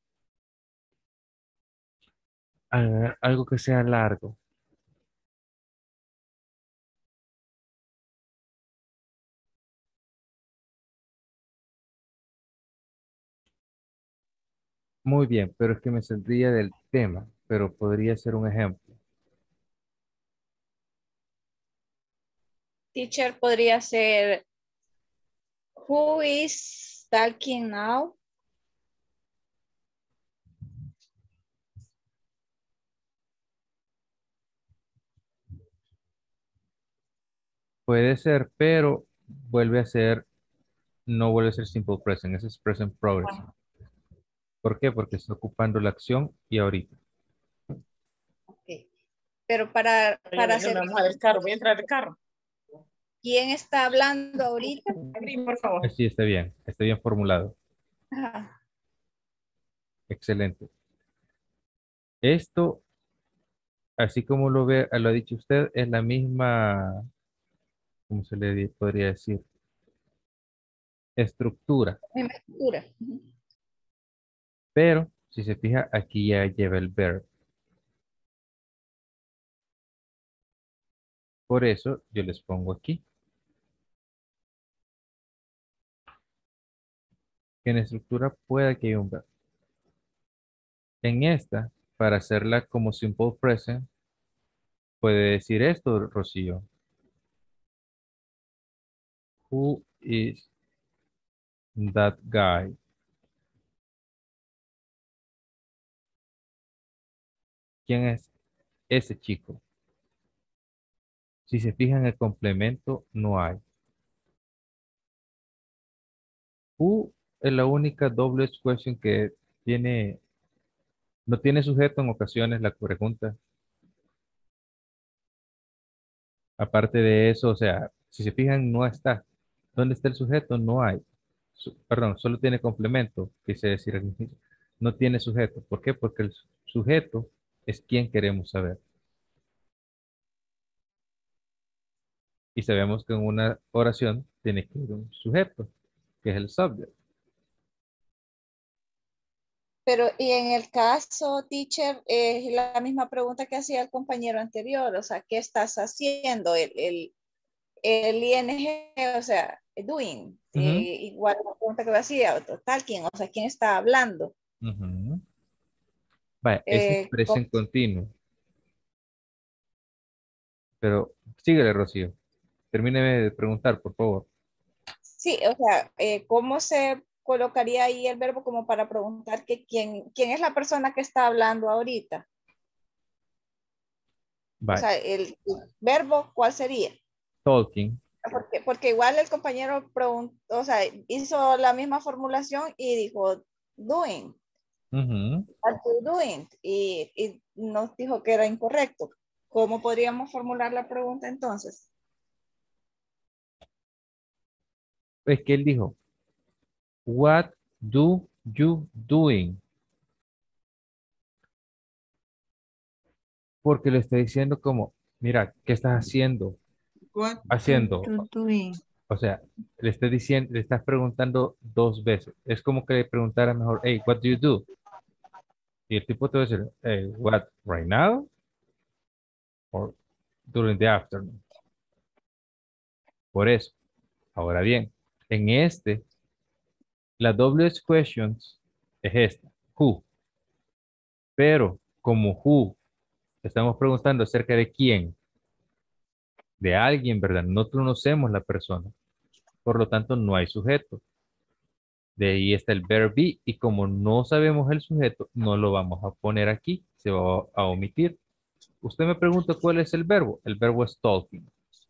[SPEAKER 1] ah, algo que sea largo. Muy bien, pero es que me saldría del tema, pero podría ser un ejemplo.
[SPEAKER 7] Teacher podría ser, who is talking now?
[SPEAKER 1] Puede ser, pero vuelve a ser, no vuelve a ser simple present, ese es present progressive. ¿Por qué? Porque está ocupando la acción y ahorita.
[SPEAKER 7] Okay. Pero para, para hacer...
[SPEAKER 4] Vamos al carro, voy a entrar al carro.
[SPEAKER 7] ¿Quién está hablando ahorita?
[SPEAKER 4] Por favor.
[SPEAKER 1] Sí, está bien, está bien formulado.
[SPEAKER 7] Ajá.
[SPEAKER 1] Excelente. Esto, así como lo ve, lo ha dicho usted, es la misma, ¿cómo se le di- podría decir? Estructura.
[SPEAKER 7] Misma estructura.
[SPEAKER 1] Pero, si se fija, aquí ya lleva el verbo. Por eso, yo les pongo aquí. Que en estructura pueda que haya un verbo. En esta, para hacerla como simple present, puede decir esto, Rocío. Who is that guy? ¿Quién es ese chico? Si se fijan, el complemento no hay. Who es la única doble question que tiene, no tiene sujeto en ocasiones la pregunta. Aparte de eso, o sea, si se fijan, no está. ¿Dónde está el sujeto? No hay. Su- perdón, solo tiene complemento, quise decir al inicio. No tiene sujeto. ¿Por qué? Porque el su- sujeto es quien queremos saber. Y sabemos que en una oración tiene que haber un sujeto, que es el subject.
[SPEAKER 7] Pero, y en el caso, teacher, es la misma pregunta que hacía el compañero anterior, o sea, ¿qué estás haciendo? El, el, el I N G, o sea, doing.
[SPEAKER 1] Ujú.
[SPEAKER 7] Eh, igual la pregunta que me hacía, total, ¿quién? O sea, ¿quién está hablando?
[SPEAKER 1] Ujú. Vaya, ese es
[SPEAKER 7] Eh,
[SPEAKER 1] present continuo. Pero síguele, Rocío. Termíneme de preguntar, por favor.
[SPEAKER 7] Sí, o sea, eh, ¿cómo se colocaría ahí el verbo como para preguntar que quién, quién es la persona que está hablando ahorita? O
[SPEAKER 1] Vaya,
[SPEAKER 7] sea, el, el verbo, ¿cuál sería?
[SPEAKER 1] talking.
[SPEAKER 7] Porque, porque igual el compañero preguntó, o sea, hizo la misma formulación y dijo doing,
[SPEAKER 1] Ujú.
[SPEAKER 7] what you doing, y, y nos dijo que era incorrecto. ¿Cómo podríamos formular la pregunta entonces?
[SPEAKER 1] Es que él dijo, what do you doing? Porque le está diciendo como, mira, ¿qué estás haciendo?
[SPEAKER 15] What
[SPEAKER 1] Haciendo.
[SPEAKER 15] you doing?
[SPEAKER 1] O sea, le estás diciendo, le estás preguntando dos veces. Es como que le preguntara mejor, hey, what do you do? Y el tipo te va a decir, hey, what, right now? Or during the afternoon. Por eso. Ahora bien, en este, la W H questions es esta, who. Pero como who, estamos preguntando acerca de quién, de alguien, ¿verdad? No conocemos la persona. Por lo tanto, no hay sujeto. De ahí está el verb be y como no sabemos el sujeto, no lo vamos a poner aquí, se va a omitir. Usted me pregunta cuál es el verbo. El verbo es talking.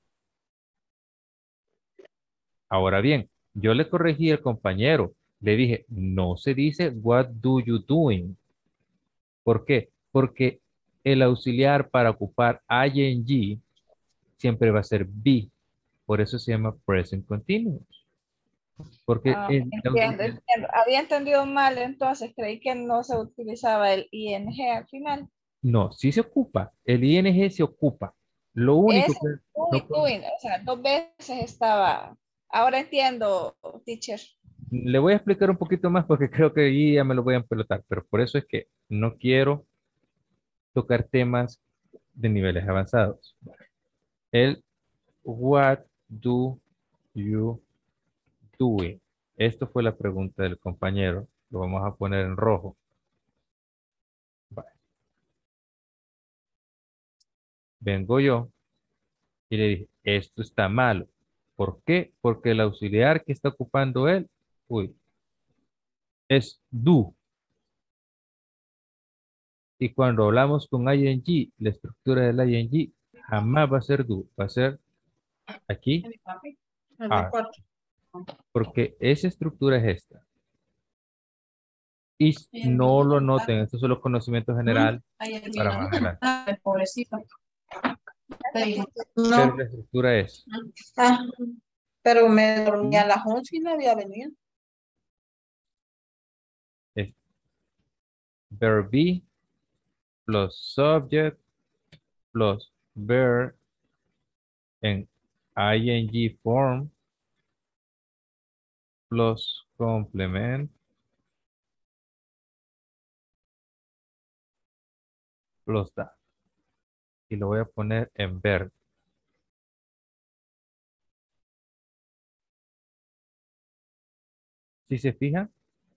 [SPEAKER 1] Ahora bien, yo le corregí al compañero. Le dije, no se dice what do you doing. ¿Por qué? Porque el auxiliar para ocupar ing siempre va a ser be. Por eso se llama present continuous. Porque
[SPEAKER 7] Ah,
[SPEAKER 1] el
[SPEAKER 7] entiendo,
[SPEAKER 1] auxiliar-
[SPEAKER 7] entiendo. Había entendido mal, entonces creí que no se utilizaba el ing al final.
[SPEAKER 1] no, sí se ocupa. El ing se ocupa. Lo único
[SPEAKER 7] Es
[SPEAKER 1] que
[SPEAKER 7] doing,
[SPEAKER 1] no,
[SPEAKER 7] doing, o sea, dos veces estaba. Ahora entiendo, teacher.
[SPEAKER 1] le voy a explicar un poquito más porque creo que ahí ya me lo voy a empelotar, pero por eso es que no quiero tocar temas de niveles avanzados. El what do you doing? Esto fue la pregunta del compañero. Lo vamos a poner en rojo. Vale. Vengo yo y le dije, esto está malo. ¿Por qué? Porque el auxiliar que está ocupando él, uy, es do. Y cuando hablamos con ing, la estructura del ing jamás va a ser do, va a ser aquí
[SPEAKER 15] El de
[SPEAKER 1] are,
[SPEAKER 15] cuatro.
[SPEAKER 1] porque esa estructura es esta. Y no lo noten, estos son los conocimientos generales para más adelante.
[SPEAKER 15] Ay, pobrecito.
[SPEAKER 1] Pero
[SPEAKER 15] No.
[SPEAKER 1] la estructura es
[SPEAKER 15] Ah, pero me dormí a las once y no había venido.
[SPEAKER 1] es verb be plus subject plus verb en ing form plus complement plus that. Y lo voy a poner en verde. Si se fijan,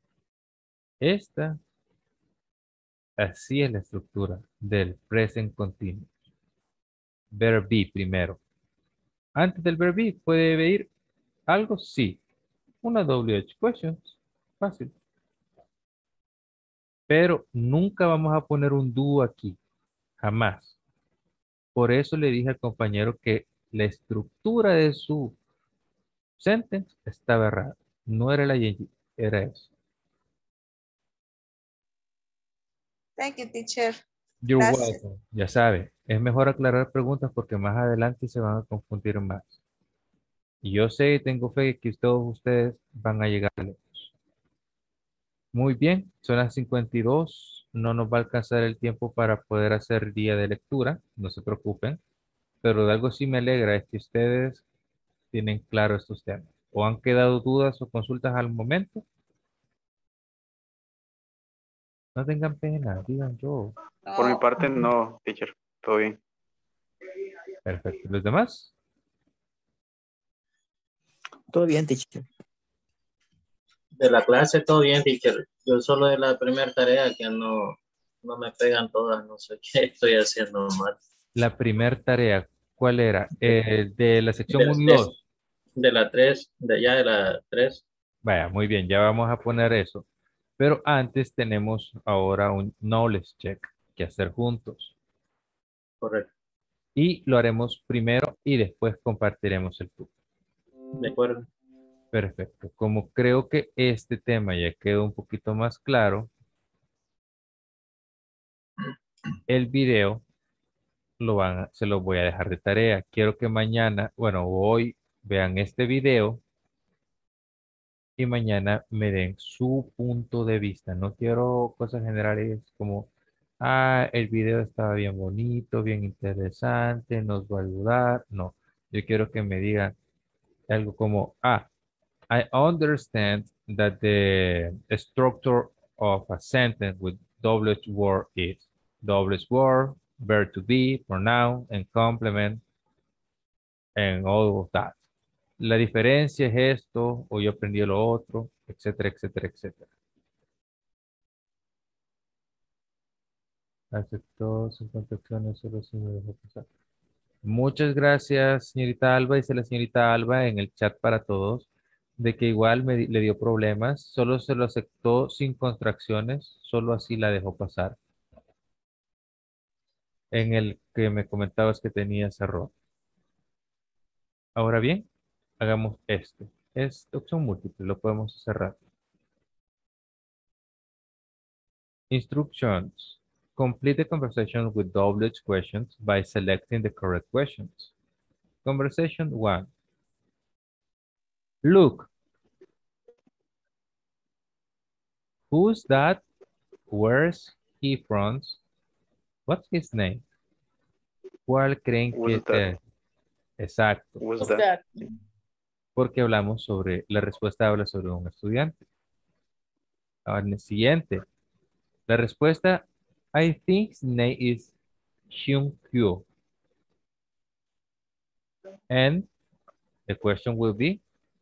[SPEAKER 1] esta así es la estructura del present continuous. Verb be primero. Antes del verb be puede venir algo, sí. Una W H questions. Fácil. Pero nunca vamos a poner un do aquí. Jamás. Por eso le dije al compañero que la estructura de su sentence estaba errada. No era la ing, era eso.
[SPEAKER 7] Thank you, teacher.
[SPEAKER 1] You're
[SPEAKER 7] Gracias.
[SPEAKER 1] welcome. Ya sabe, es mejor aclarar preguntas porque más adelante se van a confundir más. Y yo sé y tengo fe que todos ustedes van a llegar lejos. Muy bien, son las cincuenta y dos. No nos va a alcanzar el tiempo para poder hacer día de lectura, no se preocupen. Pero de algo sí me alegra es que ustedes tienen claro estos temas. ¿O han quedado dudas o consultas al momento? No tengan pena, digan yo.
[SPEAKER 3] Por mi parte, no, teacher. Todo bien.
[SPEAKER 1] Perfecto. ¿Los demás?
[SPEAKER 16] Todo bien, teacher.
[SPEAKER 11] De la clase todo bien, teacher. Yo solo de la primera tarea que no, no me pegan todas, no sé qué estoy haciendo mal.
[SPEAKER 1] La primera tarea, ¿cuál era? Eh, de la sección
[SPEAKER 11] De,
[SPEAKER 1] uno y
[SPEAKER 11] de,
[SPEAKER 1] dos.
[SPEAKER 11] de la tres, de allá de la tres.
[SPEAKER 1] Vaya, muy bien, ya vamos a poner eso. Pero antes tenemos ahora un knowledge check que hacer juntos.
[SPEAKER 11] Correcto.
[SPEAKER 1] Y lo haremos primero y después compartiremos el tubo.
[SPEAKER 11] De acuerdo.
[SPEAKER 1] Perfecto. Como creo que este tema ya quedó un poquito más claro, el video lo van a- se lo voy a dejar de tarea. Quiero que mañana, bueno, hoy vean este video y mañana me den su punto de vista. No quiero cosas generales como, ah, el video estaba bien bonito, bien interesante, nos va a ayudar. No, yo quiero que me digan algo como, ah, I understand that the structure of a sentence with double word is double word, verb to be, pronoun, and complement, and all of that. La diferencia es esto, o yo aprendí lo otro, etcétera, etcétera, etcétera. Aceptó cincuenta acciones, solo si me dejó pasar. Muchas gracias, señorita Alba. Dice la señorita Alba en el chat para todos, de que igual me, di- le dio problemas, solo se lo aceptó sin contracciones, solo así la dejó pasar. En el que me comentabas que tenías error. Ahora bien, hagamos esto. Es opción múltiple, lo podemos hacer rápido. Instructions. Complete the conversation with double questions by selecting the correct questions. Conversation one. Look. Who's that? Where's he from? What's his name? ¿Cuál creen que
[SPEAKER 3] Was that?
[SPEAKER 1] es? Exacto.
[SPEAKER 3] Was
[SPEAKER 4] What's
[SPEAKER 3] that?
[SPEAKER 4] that?
[SPEAKER 1] Porque hablamos sobre, la respuesta habla sobre un estudiante. Ahora, en el siguiente. La respuesta, I think his name is Hyun Kyo. And the question will be,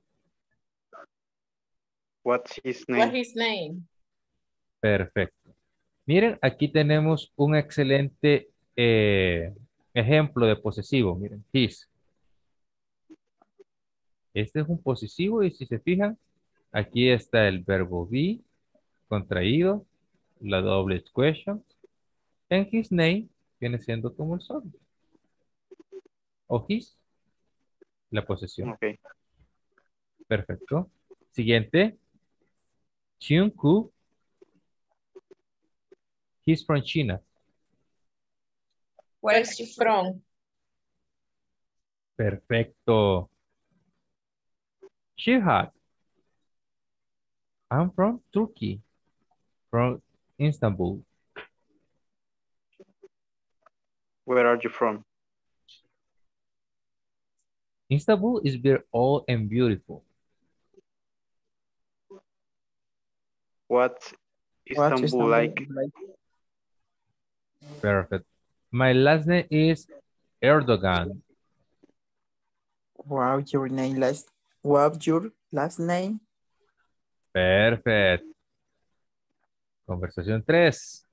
[SPEAKER 3] What's his
[SPEAKER 4] What
[SPEAKER 3] name?
[SPEAKER 4] his name?
[SPEAKER 1] perfecto. Miren, aquí tenemos un excelente eh, ejemplo de posesivo. Miren, his. Este es un posesivo y si se fijan, aquí está el verbo be, contraído, la doble question, and his name viene siendo como el subject. O his, la posesión.
[SPEAKER 3] Okay.
[SPEAKER 1] Perfecto. Siguiente. Kyung-Koo. He's from China.
[SPEAKER 4] Where's she from?
[SPEAKER 1] Perfecto. Shihad. I'm from Turkey. From Istanbul.
[SPEAKER 3] Where are you from?
[SPEAKER 1] Istanbul is very old and beautiful.
[SPEAKER 3] What's
[SPEAKER 16] What's
[SPEAKER 3] Istanbul
[SPEAKER 16] Istanbul
[SPEAKER 3] like?
[SPEAKER 16] like?
[SPEAKER 1] Perfect. My last name is Erdogan.
[SPEAKER 16] Wow, your name last. What's your last name?
[SPEAKER 1] Perfect. Conversación tres.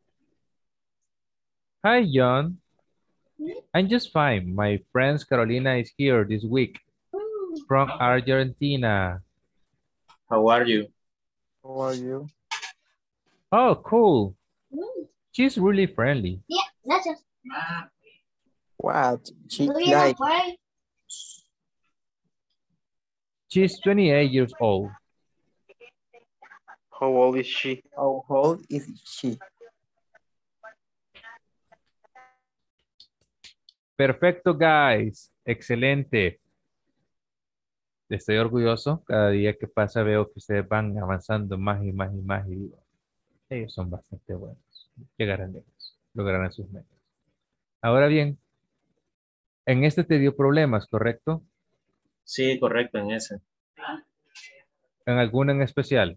[SPEAKER 1] Hi, John. I'm just fine. My friend Carolina is here this week from Argentina.
[SPEAKER 11] How are you?
[SPEAKER 16] How are you?
[SPEAKER 1] Oh, cool. She's really friendly.
[SPEAKER 16] What? She like?
[SPEAKER 1] She's twenty-eight years old.
[SPEAKER 3] How old is she?
[SPEAKER 16] How old is she?
[SPEAKER 1] Perfecto, guys. Excelente. Estoy orgulloso. Cada día que pasa veo que ustedes van avanzando más y más y más y digo, ellos son bastante buenos. Llegarán lejos. Lograrán sus metas. Ahora bien, en este te dio problemas, ¿correcto?
[SPEAKER 11] Sí, correcto, en ese.
[SPEAKER 1] ¿En alguna en especial?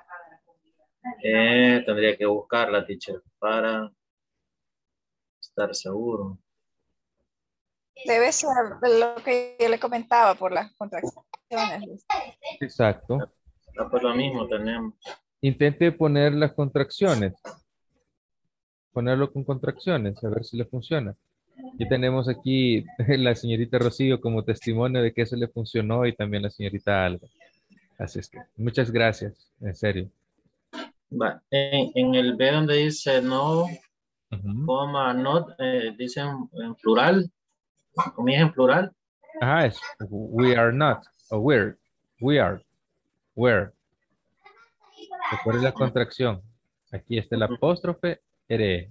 [SPEAKER 11] Eh, tendría que buscarla, teacher, para estar seguro.
[SPEAKER 7] Debe ser lo que yo le comentaba por las contracciones.
[SPEAKER 1] Exacto.
[SPEAKER 11] Ah, pues lo mismo tenemos.
[SPEAKER 1] Intente poner las contracciones. Ponerlo con contracciones, a ver si le funciona. Y tenemos aquí la señorita Rocío como testimonio de que eso le funcionó y también la señorita Alba. Así es que muchas gracias, en serio.
[SPEAKER 11] Va, en, en el B donde dice no,
[SPEAKER 1] Ujú.
[SPEAKER 11] coma, not, eh, dice en, en plural, comillas en plural.
[SPEAKER 1] Ajá, es we are not, o we're, we are, were. Recuerde la contracción. Aquí está el apóstrofe, ere.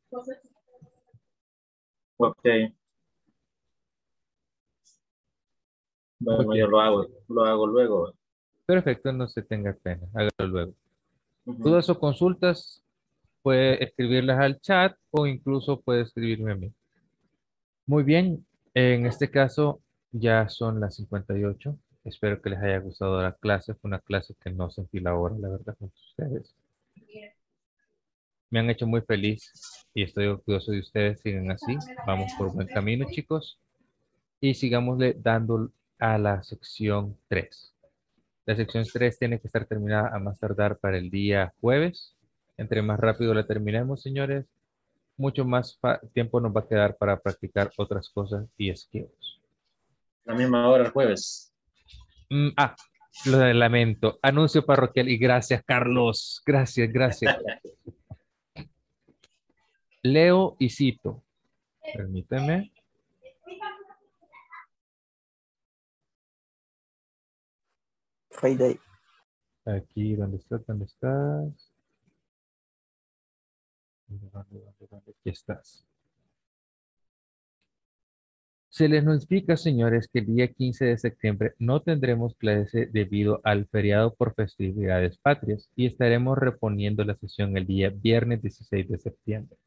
[SPEAKER 11] Ok. Bueno,
[SPEAKER 1] Ok.
[SPEAKER 11] yo lo hago, lo hago luego.
[SPEAKER 1] Perfecto, no se tenga pena, hágalo luego.
[SPEAKER 11] Ujú.
[SPEAKER 1] Dudas o consultas, puede escribirlas al chat o incluso puede escribirme a mí. Muy bien, en este caso ya son las cincuenta y ocho. Espero que les haya gustado la clase. Fue una clase que no sentí la hora, la verdad, con ustedes. Me han hecho muy feliz y estoy orgulloso de ustedes. Sigan así. Vamos por buen camino, chicos. Y sigámosle dando a la sección tres. La sección tres tiene que estar terminada a más tardar para el día jueves. Entre más rápido la terminemos, señores, mucho más fa- tiempo nos va a quedar para practicar otras cosas y skills.
[SPEAKER 11] La misma hora el jueves.
[SPEAKER 1] Mm, ah, lo lamento. Anuncio parroquial y gracias, Carlos. Gracias, gracias. Leo y cito. Permíteme.
[SPEAKER 16] Friday.
[SPEAKER 1] Aquí, ¿dónde estás? ¿Dónde estás? ¿Dónde, dónde, dónde, dónde? Aquí estás. Se les notifica, señores, que el día quince de septiembre no tendremos clase debido al feriado por festividades patrias y estaremos reponiendo la sesión el día viernes dieciséis de septiembre.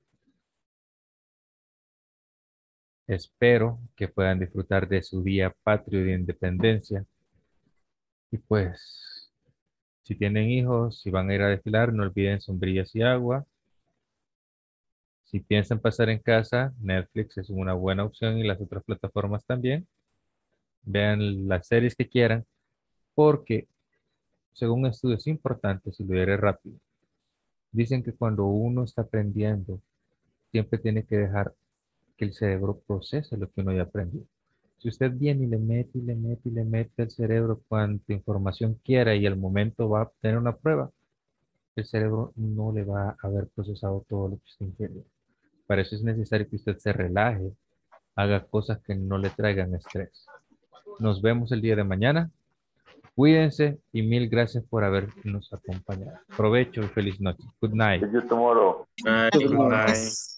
[SPEAKER 1] Espero que puedan disfrutar de su día patrio de independencia. Y pues, si tienen hijos, si van a ir a desfilar, no olviden sombrillas y agua. Si piensan pasar en casa, Netflix es una buena opción y las otras plataformas también. Vean las series que quieran, porque según estudios importantes, y lo diré rápido, dicen que cuando uno está aprendiendo, siempre tiene que dejar que el cerebro procese lo que uno ya aprendió. Si usted viene y le mete y le mete y le mete al cerebro cuanta información quiera y al momento va a tener una prueba, el cerebro no le va a haber procesado todo lo que usted ingirió. Para eso es necesario que usted se relaje, haga cosas que no le traigan estrés. Nos vemos el día de mañana. Cuídense y mil gracias por habernos acompañado. Provecho y feliz noche. Good night.
[SPEAKER 6] See you tomorrow.
[SPEAKER 11] Ay,
[SPEAKER 1] Good night.